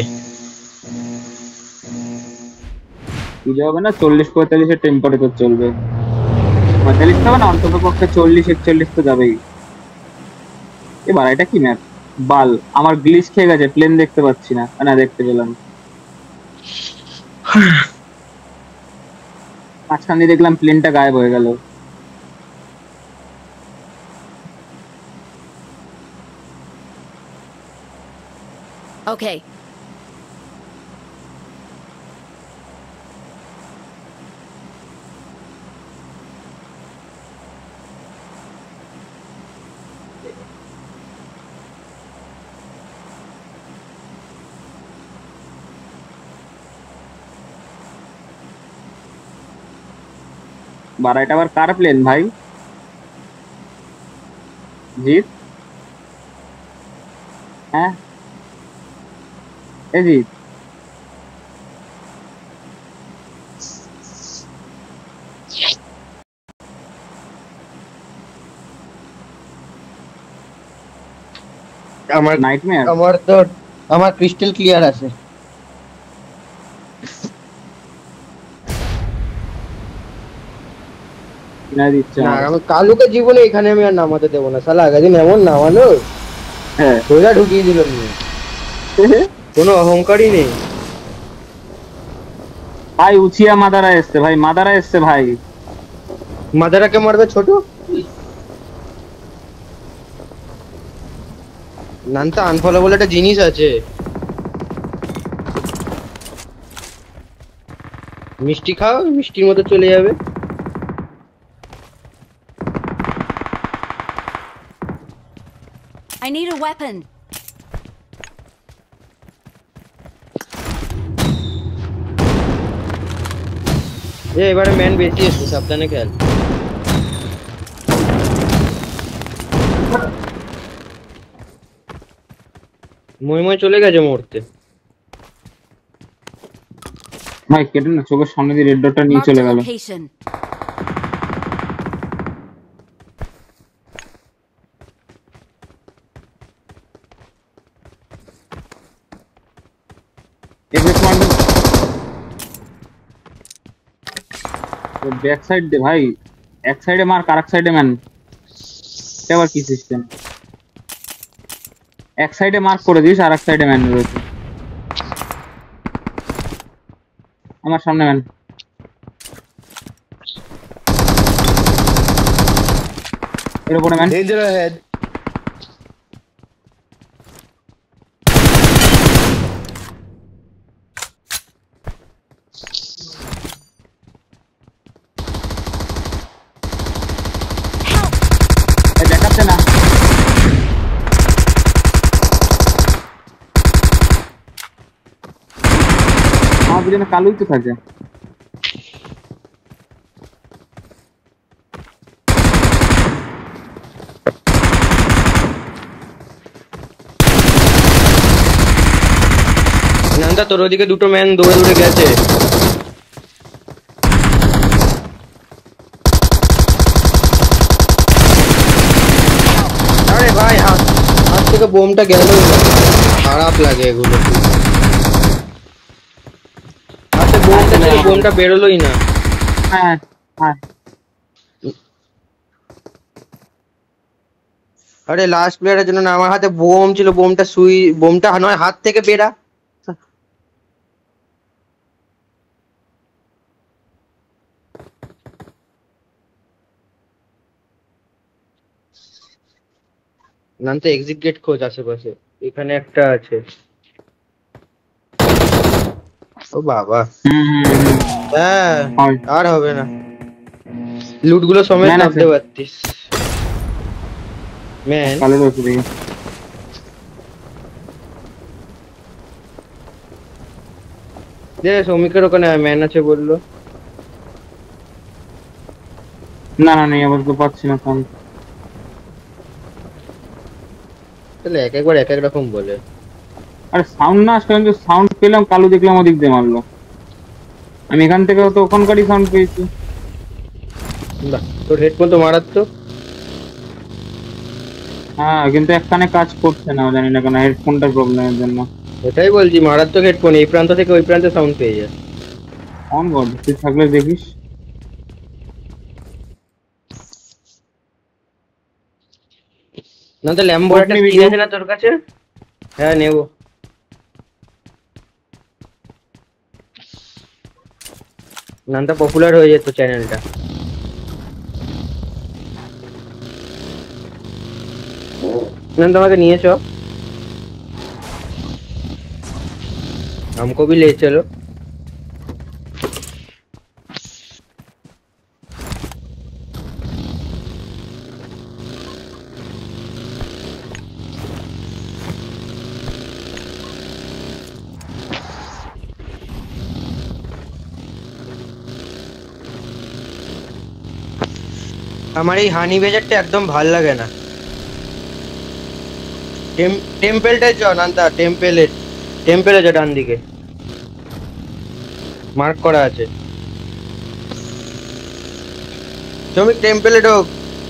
কি যে হবে না, 40-45 টেম্পারেচার চলবে। 45 হবে না, অন্তত পক্ষে 40-41 তো যাবেই। এবার এটা কি ম্যাপ? বাল, আমার গ্লিচ খেয়ে গেছে, প্লেন দেখতে পাচ্ছি না। না, দেখতে পেলাম। মাঝখান দিয়ে দেখলাম প্লেনটা গায়েব হয়ে গেল। Okay. বারাইটা আবার কার প্লেন ভাই? জিৎ? হ্যাঁ এই জিৎ, আমার নাইটমেয়ার। আমার ক্রিস্টাল ক্লিয়ার আছে। না দিচ্ছে না, আমি কালুকে জীবনে এখানে আমি আর নামাতে দেবো না, শালা আগেদিন এমন নামানো, হ্যাঁ সোজা ঢুকিয়ে দিল। কোনো অহংকারই নেই ভাই। উচিয়া মাদারা এসছে ভাই, মাদারা এসছে ভাই। মাদারাকে মারবে ছোট নানতা। আনফলো বলে একটা জিনিস আছে, মিষ্টি খাও, মিষ্টির মতো চলে যাবে। I need a weapon. এবারে ম্যান বেশি এসছে, সাবধানে খেল। মই চলে গেছে মরতে ভাই। কেটে না, চোখের সামনে দিয়ে রেড ডটটা নিয়ে চলে গেল। Location. ব্যাক সাইড দে ভাই, এক সাইডে মার, আরেক সাইডে ম্যান। এটা আবার কি সিস্টেম? এক সাইডে মার্ক করে দিস, আর এক সাইডে ম্যান রয়েছে। আমার সামনে ম্যান। এর উপরে ম্যান। Danger ahead. দেখাচ্ছে না। আমার পিছনে কালুই তো থাকে। নান্দা, তোর ওদিকে দুটো ম্যান দৌড়ে দৌড়ে গেছে। বোমটা গেলই না, খারাপ লাগে এগুলো। হাতে বোমটা ছিল, বোমটা বেরোলোই না। হ্যাঁ হ্যাঁ আরে লাস্ট প্লেয়ারের জন্য না, আমার হাতে বোম ছিল, বোমটা নয় হাত থেকে বেরা। নাম তো এক্সিট গেট খোঁজ আশেপাশে, এখানে একটা আছে। ও বাবা, হ্যাঁ আর হবে না, লুট গুলো সমেত নামতে পারতিস ম্যান। শ্রমিকের ওখানে ম্যান আছে বললো। না না নেই, আবার তো পাচ্ছি না ফোন। তাহলে এক একবার এক এক রকম বলে। আরে সাউন্ড না আসলে, কিন্তু সাউন্ড পেলাম, কালু দেখলাম ওদিক দিয়ে মারলো। আমি এখান থেকে তো ওখানকারই সাউন্ড পেয়েছি। বাহ, তোর হেডফোন তো মারাত্মক। হ্যাঁ কিন্তু একখানে কাজ করছে না, জানি না কেন, হেডফোনটার প্রবলেমের জন্য। এটাই বলছি, মারাত্মক হেডফোন, এই প্রান্ত থেকে ওই প্রান্তে সাউন্ড পেয়ে যায়। অন কর, তুই থাকলে দেখিস। না তো ল্যাম্বো একটা স্কিন আছে না তোর কাছে? হ্যাঁ নেব। নামটা পপুলার হয়ে যেত চ্যানেলটা। नाम तुम्हारे नहीं है शॉप, हमको भी ले चलो। हमारी हानि बेजट एकदम ভাল লাগে না। টেম্পেলটা চ নান্তা, টেম্পেলে যা ডান দিকে মার্ক করা আছে। তুমি টেম্পেলে ঢোক।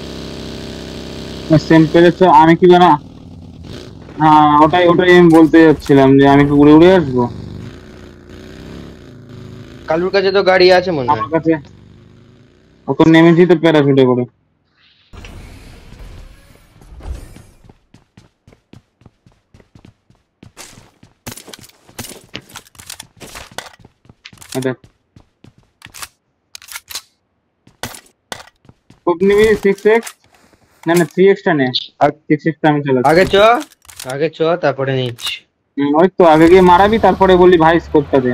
টেম্পেলে চ, আমি কি জানা, হ্যাঁ ওটাই আমি বলতে যাচ্ছিলাম যে আমি কি উড়ে উড়ে আসবো। কালুর কাছে তো গাড়ি আছে মনে হয়। আমার কাছে ও তো নেমেছি তো প্যারাশুটে করে। আচ্ছা খুব নিবি 6x, না না 3x টা নে, আর 6x টা আমি চালাচ্ছি। আগে চ তারপরে নিচ্ছি। ওই তো আগে গিয়ে মারাবি, তারপরে বললি ভাই স্কোপটা দে।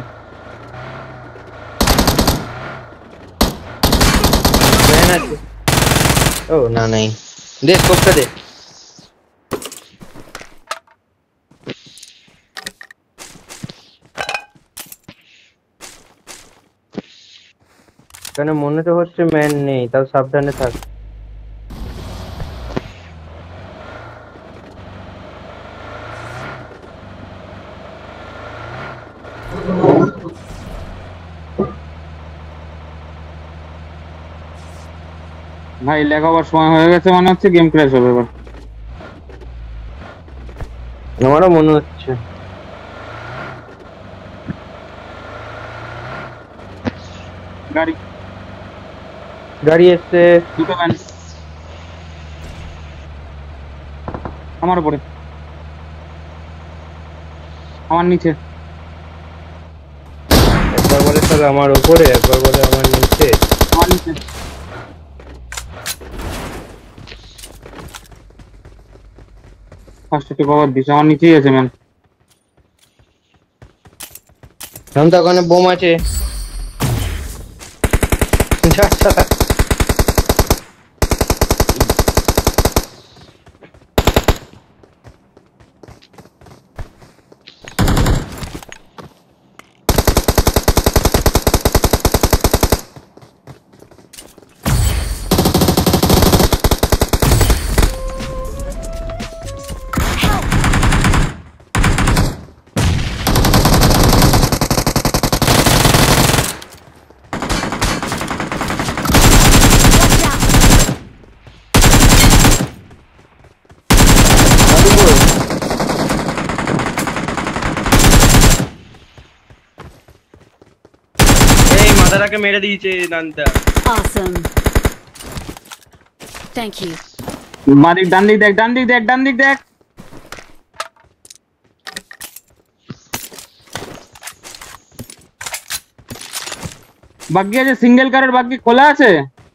ও না নাই, দে স্কোপটা দে। এখানে মনে তো হচ্ছে ম্যান নেই, তাও সাবধানে থাক। ভাই ল্যাগ হওয়ার সময় হয়ে গেছে মনে হচ্ছে, গেম ক্র্যাশ হবে এবার। আমারও মনে হচ্ছে। গাড়ি এসছে, দুটো ম্যান আমার উপরে, আমার নিচে। একবার বলে তাহলে আমার উপরে, একবার বলে আমার নিচে। আমার নিচে ফার্স্ট একটু কভার দিস, আমার নিচেই আছে ম্যান। এখন তো ওখানে বোম আছে। মাথাটাকে মেরে দিয়েছে নান্তা। Awesome. Thank you. বাদিক ডান দিক দেখ, ডান দিক দেখ, ডান দিক দেখ। বাকি আছে, সিঙ্গেল কারের বাকি খোলা আছে।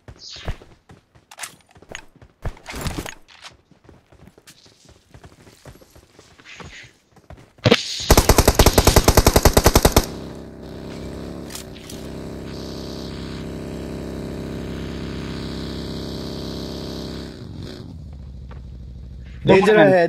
Danger ahead.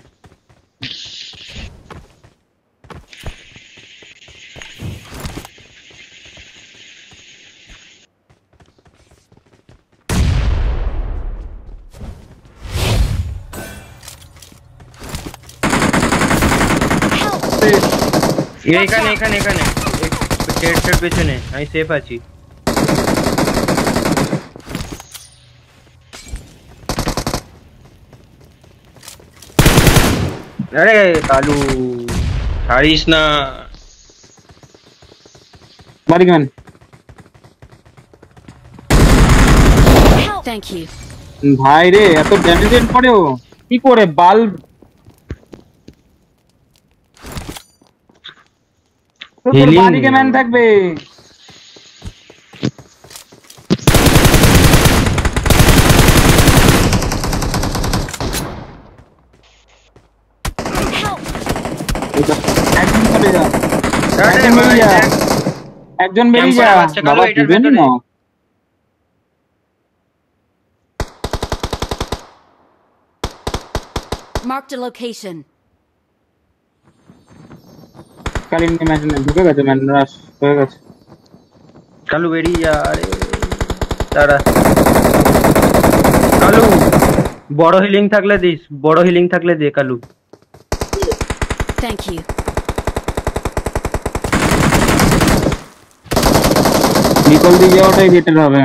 এখানে এখানে এখানে টেস্টের পেছনে আমি সেফ আছি। আরে কালু ছাড়িস না। বাদিকম্যান Thank you. ভাই রে, এত ড্যামেজ পড়েও কি করে বাল্ব বাদিকে ম্যান থাকবে। একজন বেরিয়ে যা বাবা, দিবেন না। Marked a location. কালিন ম্যাচ ঢুকে গেছে, ম্যান রাশ হয়ে গেছে। কালু বেরিয়ে যা। আরে দাঁড়া কালু, বড় হিলিং থাকলে দিস, বড় হিলিং থাকলে দে কালু। Thank you. নিকল দিয়ে যাওয়াটাই বেটার হবে।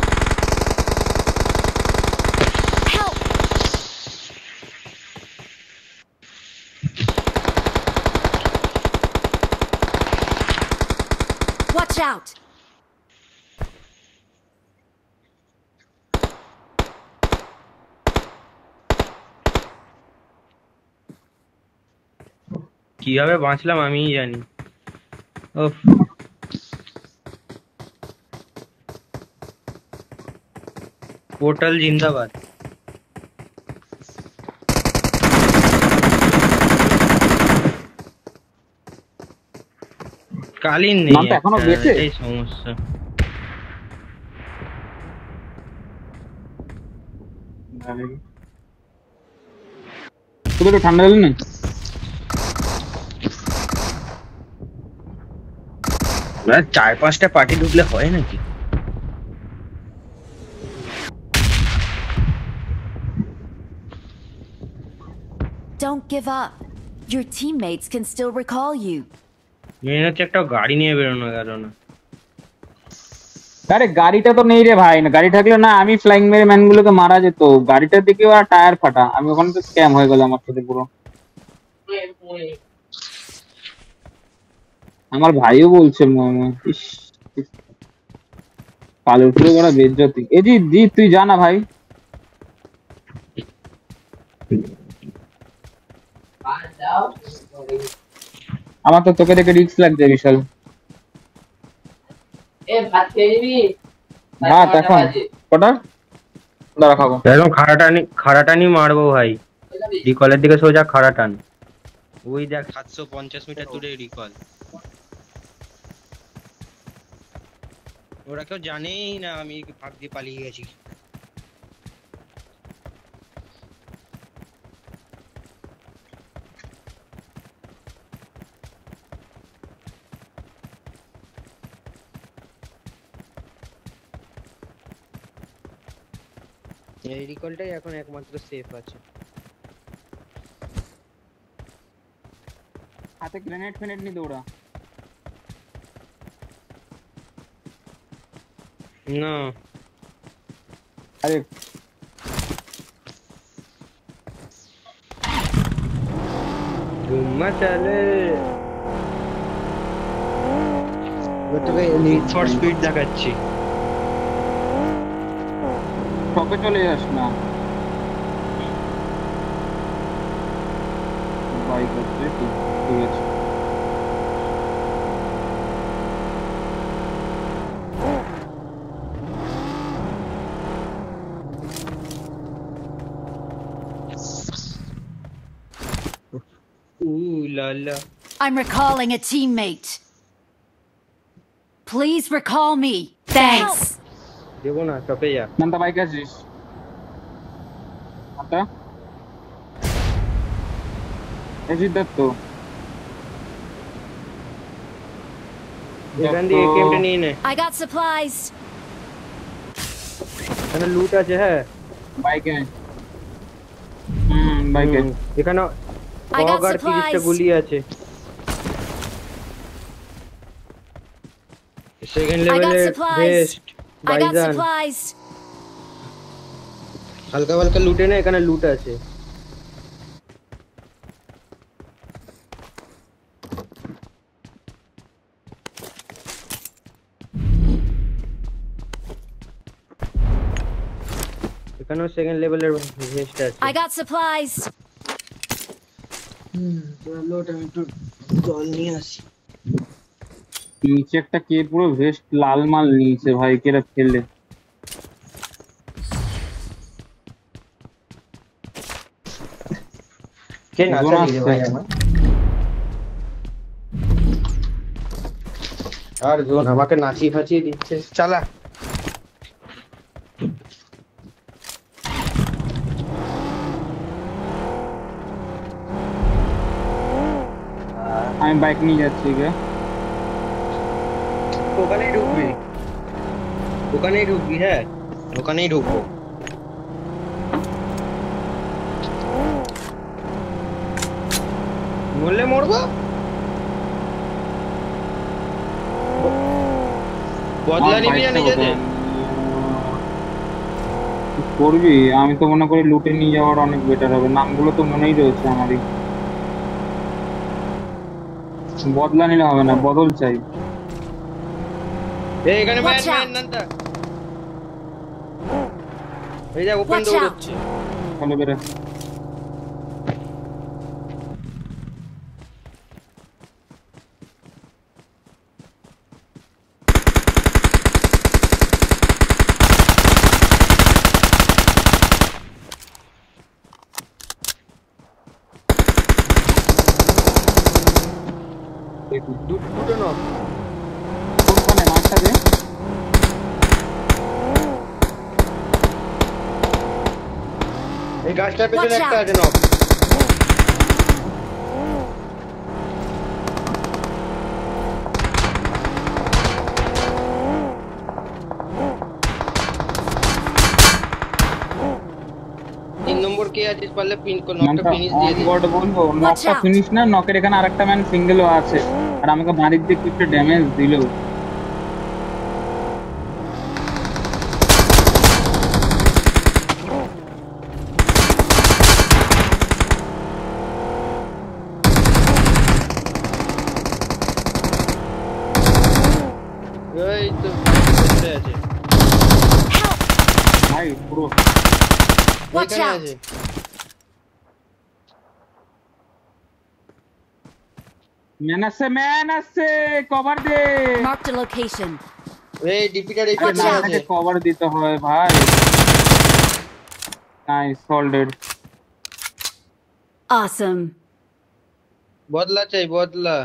Watch out. কিভাবে বাঁচলাম আমিই জানি। ওফ, পোর্টাল জিন্দাবাদ। কালিন নেই, নামটা এখনো বেঁচে? এই সমস্যা। তোদের একটু ঠান্ডা দিল না? চার পাঁচটা পার্টি ঢুকলে হয় নাকি? Don't give up. Your teammates can still recall you. মেন হচ্ছে একটা গাড়ি নিয়ে বেরোনো গেল না। আরে গাড়িটা তো নেই রে ভাই, না গাড়ি থাকলে না আমি ফ্লাইং মেরে ম্যানগুলোকে মারা যেত। গাড়িটার দিকে আর টায়ার ফাটা, আমি ওখানে তো স্ক্যাম হয়ে গেল আমার সাথে পুরো। আমার ভাইও বলছে কালের পুরো বড় বেজ্জতি। এই জি তুই জানা ভাই, আমার তো তোকে দেখে রিস্ক লাগছে বিশাল। ভাত এখন কটা? দাঁড়া খাবো। একদম খাড়াটানি মারবো ভাই। রিকলের দিকে সোজা খাড়াটান। ওই দেখ 750 মিটার দূরে রিকল। ওরা কেউ জানেই না আমি ভাগ দিয়ে পালিয়ে গেছি। এই রিকলটাই এখন একমাত্র সেফ আছে। হাতে গ্রেনেড ফেনেড নি দৌড়া না। আরে ধুম্মা চলে। তোকে নিড ফর স্পিড দেখাচ্ছি। টপে চলে যাস না। বাইক আছে তো, ঠিক আছে। La la. I'm recalling a teammate. Please recall me. Thanks. দেবো না, টপে যা। নান্তা বাইক আছিস? নান্তা? এই সিদ্ধার্থ। এখান দিয়ে একেমটা নিয়ে নে। I got supplies. এখানে লুট আছে। হ্যাঁ বাইকে। বাইকে। এখানে I got আর 30টা supplies. গুলি আছে। সেকেন্ড I got লেভেলের supplies. ভেস্ট, I got বাইজান। supplies. হালকা হালকা লুটে না, এখানে লুট আছে। এখানেও সেকেন্ড লেভেলের ভেস্ট আছে। I got supplies. চলো আমি একটু জল নিয়ে আসি। নিচে একটা কে পুরো ভেস্ট লাল মাল নিয়েছে ভাই, কেরা ফেলে। কে নাচা দিলে ভাই আমার? আর জোন আমাকে নাচিয়ে ফাচিয়ে দিচ্ছে। চালা। আমি বাইক নিয়ে যাচ্ছি গে। ওখানেই ঢুকবি, ওখানেই ঢুকবি। হ্যাঁ ওখানেই ঢুকবো। মরলে মরবো, বদলা নিবি না নিজেদের। করবি? আমি তো মনে করি লুটে নিয়ে যাওয়ার অনেক বেটার হবে। নামগুলো তো মনেই রয়েছে আমারই। বদলা নিলে হবে না, বদল চাই। এই এখানে ম্যান Watch ম্যান out. নান্তা, এই যা ওপেন Watch ডোর out. হচ্ছে। চলো বেরে। দুটো নক। কোনখানে মাছটা দে। এই গাছটার পেছনে Watch একটা out. আছে নক। তিন নম্বর কে আছিস পারলে পিন নকটা ফিনিশ দিয়ে দে। গড বলবো Watch নকটা out. ফিনিশ না, নকের এখানে আরেকটা ম্যান সিঙ্গেলও আছে। আর আমাকে বাড়ির দিকে একটু ড্যামেজ দিল। এই তো বসে আছে। ভাই পুরো Watch এখানে out. আছে। ম্যান আসছে, কভার দে। Marked a location. এই ডিপিটার এই আরে Watch না, পেছনে out. আছে। আমাকে কভার দিতে হয় ভাই। Nice, salted. Awesome. বদলা চাই, বদলা।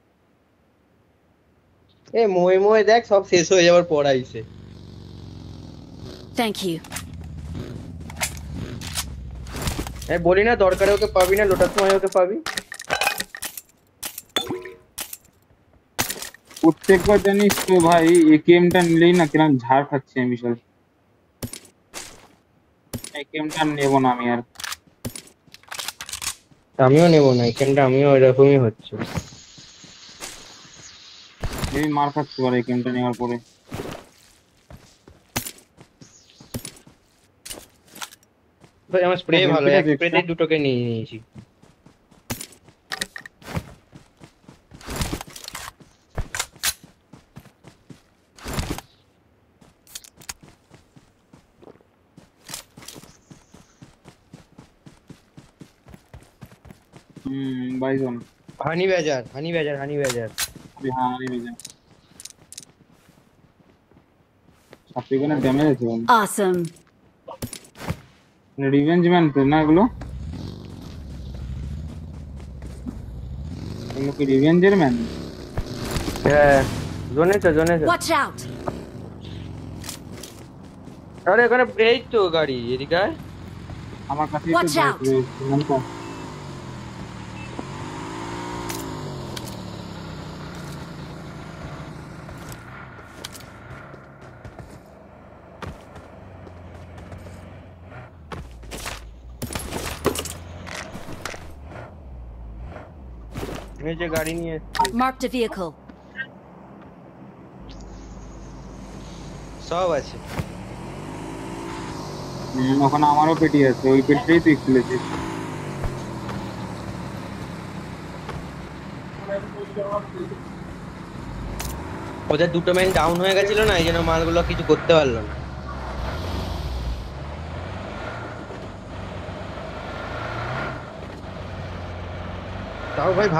এ মোয়ে মোয়ে দেখ সব শেষ হয়ে যাওয়ার পর আইছে। Thank you. বলি না দরকারে ওকে পাবি না, লোটার সময় ওকে পাবি। প্রত্যেকবার জানিস তো ভাই একেএমটা নিলেই না কিরম ঝাড় খাচ্ছি আমি বিশাল। একেএমটা নেব না আমি আর। আমিও নেবো না এখানটা, আমিও এরকমই হচ্ছে। এই মার খাচ্ছি পারে একেএমটা নেওয়ার পরে। ভাই আমার স্প্রে ভালো, ঠিক এক আছে, স্প্রেতে দুটোকে নিয়ে নিয়েছি। বাইজন হানি বাজার হানি বাজার হানি বাজার হ্যাঁ আমি বুঝলাম সাপিগনে ড্যামেজ আছে Awesome. রিভেঞ্জ ম্যান তো না এগুলো এগুলো কি রিভেঞ্জের ম্যান হ্যাঁ জোনে তো Watch out. আরে এখানে এই তো গাড়ি এদিকে আয়। আমার কাছে Watch out. একটু এই যে গাড়ি নিয়ে Marked a vehicle. সব আছে ওখানে আমারও পেটি আছে ওই পেটিটাই তুই খুলেছিস ওদের দুটো ম্যান ডাউন হয়ে গেছিল না এই জন্য মালগুলো কিছু করতে পারলো না তাও ভাই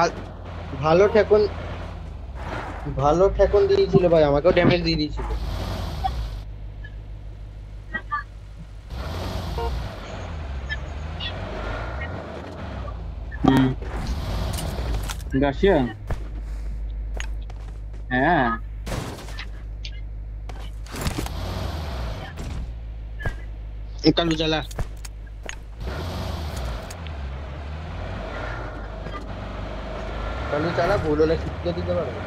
ভালো ঠেকন দিয়েছিল ভাই আমাকেও ড্যামেজ দিয়ে দিয়েছিল গার্সিয়া হ্যাঁ কালু চালা ভুল হলে শিখতে দিতে পারবে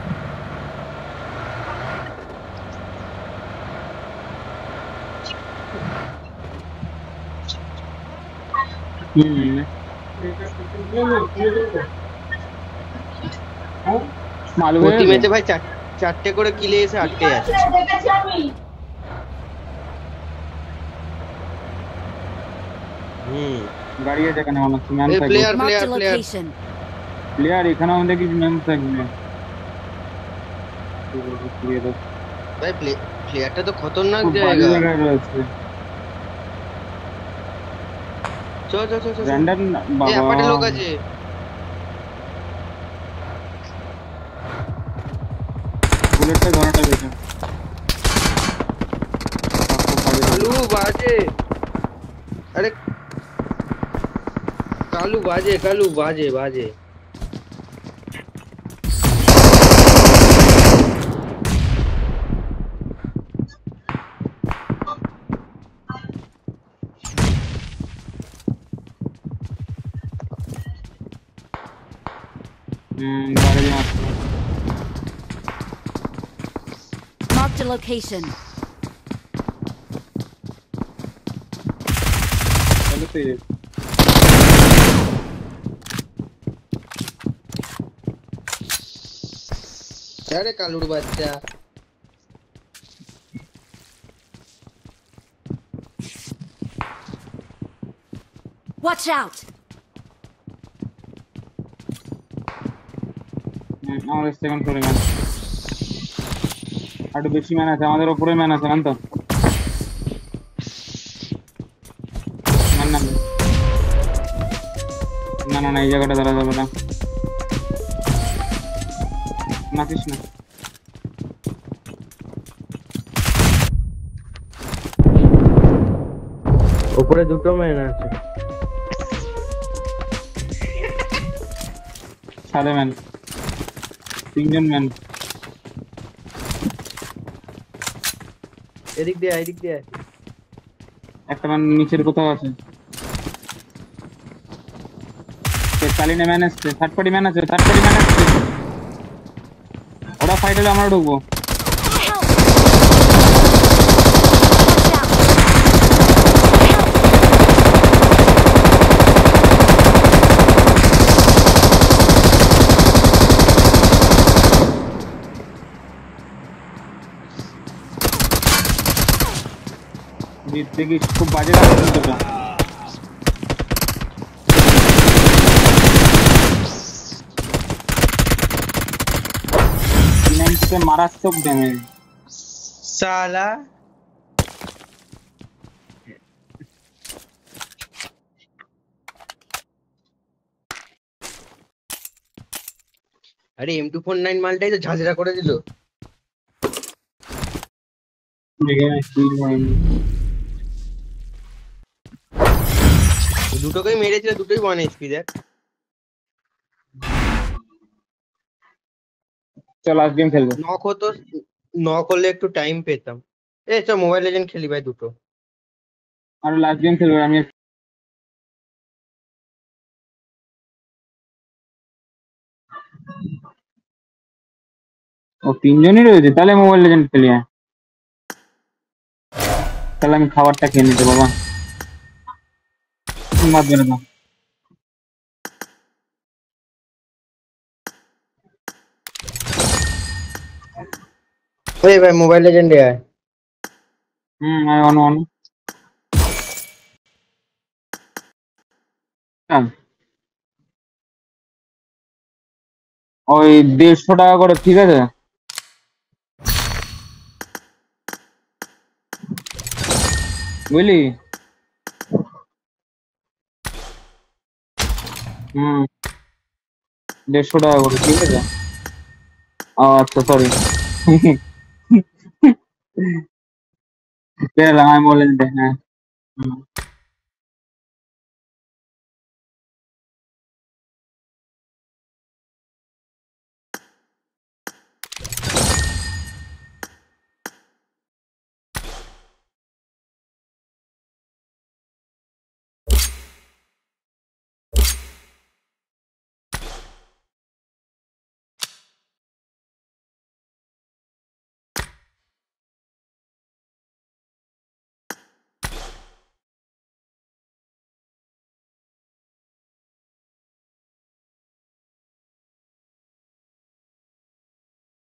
মালু প্রতিমেতে ভাই চারটে করে কিলে এসে আটকে যাচ্ছে গাড়ি আছে এখানে মনে হচ্ছে ম্যান থাকবে Marked a location. প্লেয়ার এখানে আমাদের কিছু ম্যান থাকবে ভাই প্লেয়ারটা তো খতরনাক জায়গা রয়েছে চল র্যান্ডম এই আপাটে লোক আছে বুলেটটা ধরাটা বেশি কালু বাজে আরে কালু বাজে গাড়ি Marked a location. চলতে আরে কালুর বাচ্চা Watch out. আমাদের সেকেন্ড ফ্লোরে ম্যান আরো বেশি ম্যান আছে আমাদের উপরে ম্যান আছে জান তো না এই জায়গাটা ধরা যাবে না নাচিস না উপরে দুটো ম্যান আছে সাদে ম্যান তিনজন ম্যান এদিক দিয়ে একটা ম্যান নিচের কোথাও আছে চালিনে ম্যান আসছে থার্ড পার্টি ম্যান আছে ওরা ফাইট হলে আমরা ঢুকবো দেখিস খুব বাজে লাগছে তোটা মারাত্মক ড্যামেজ সালা আরে M249 মালটাই তো ঝাঁঝরা করে দিল। দুটোকেই মেরেছিল, দুটোই 1 HP দেখ। চল লাস্ট গেম খেলবো। নক হতো, নক হলে একটু টাইম পেতাম। চল মোবাইল লেজেন্ড খেলি ভাই দুটো। আর লাস্ট গেম খেলবো আমি। ও তিনজনই রয়েছে, তাহলে মোবাইল লেজেন্ড খেলি। তাহলে আমি খাবারটা খেয়ে নিতে বাবা, বাদ বেরো না। ওই ভাই মোবাইল লেজেন্ডে আয়। আই অন অন। ওই 150 টাকা করে, ঠিক আছে? বুঝলি? 150 টাকা করে, ঠিক আছে? আচ্ছা সরি। বেরোলাম, আমি বলে দিতে। হ্যাঁ।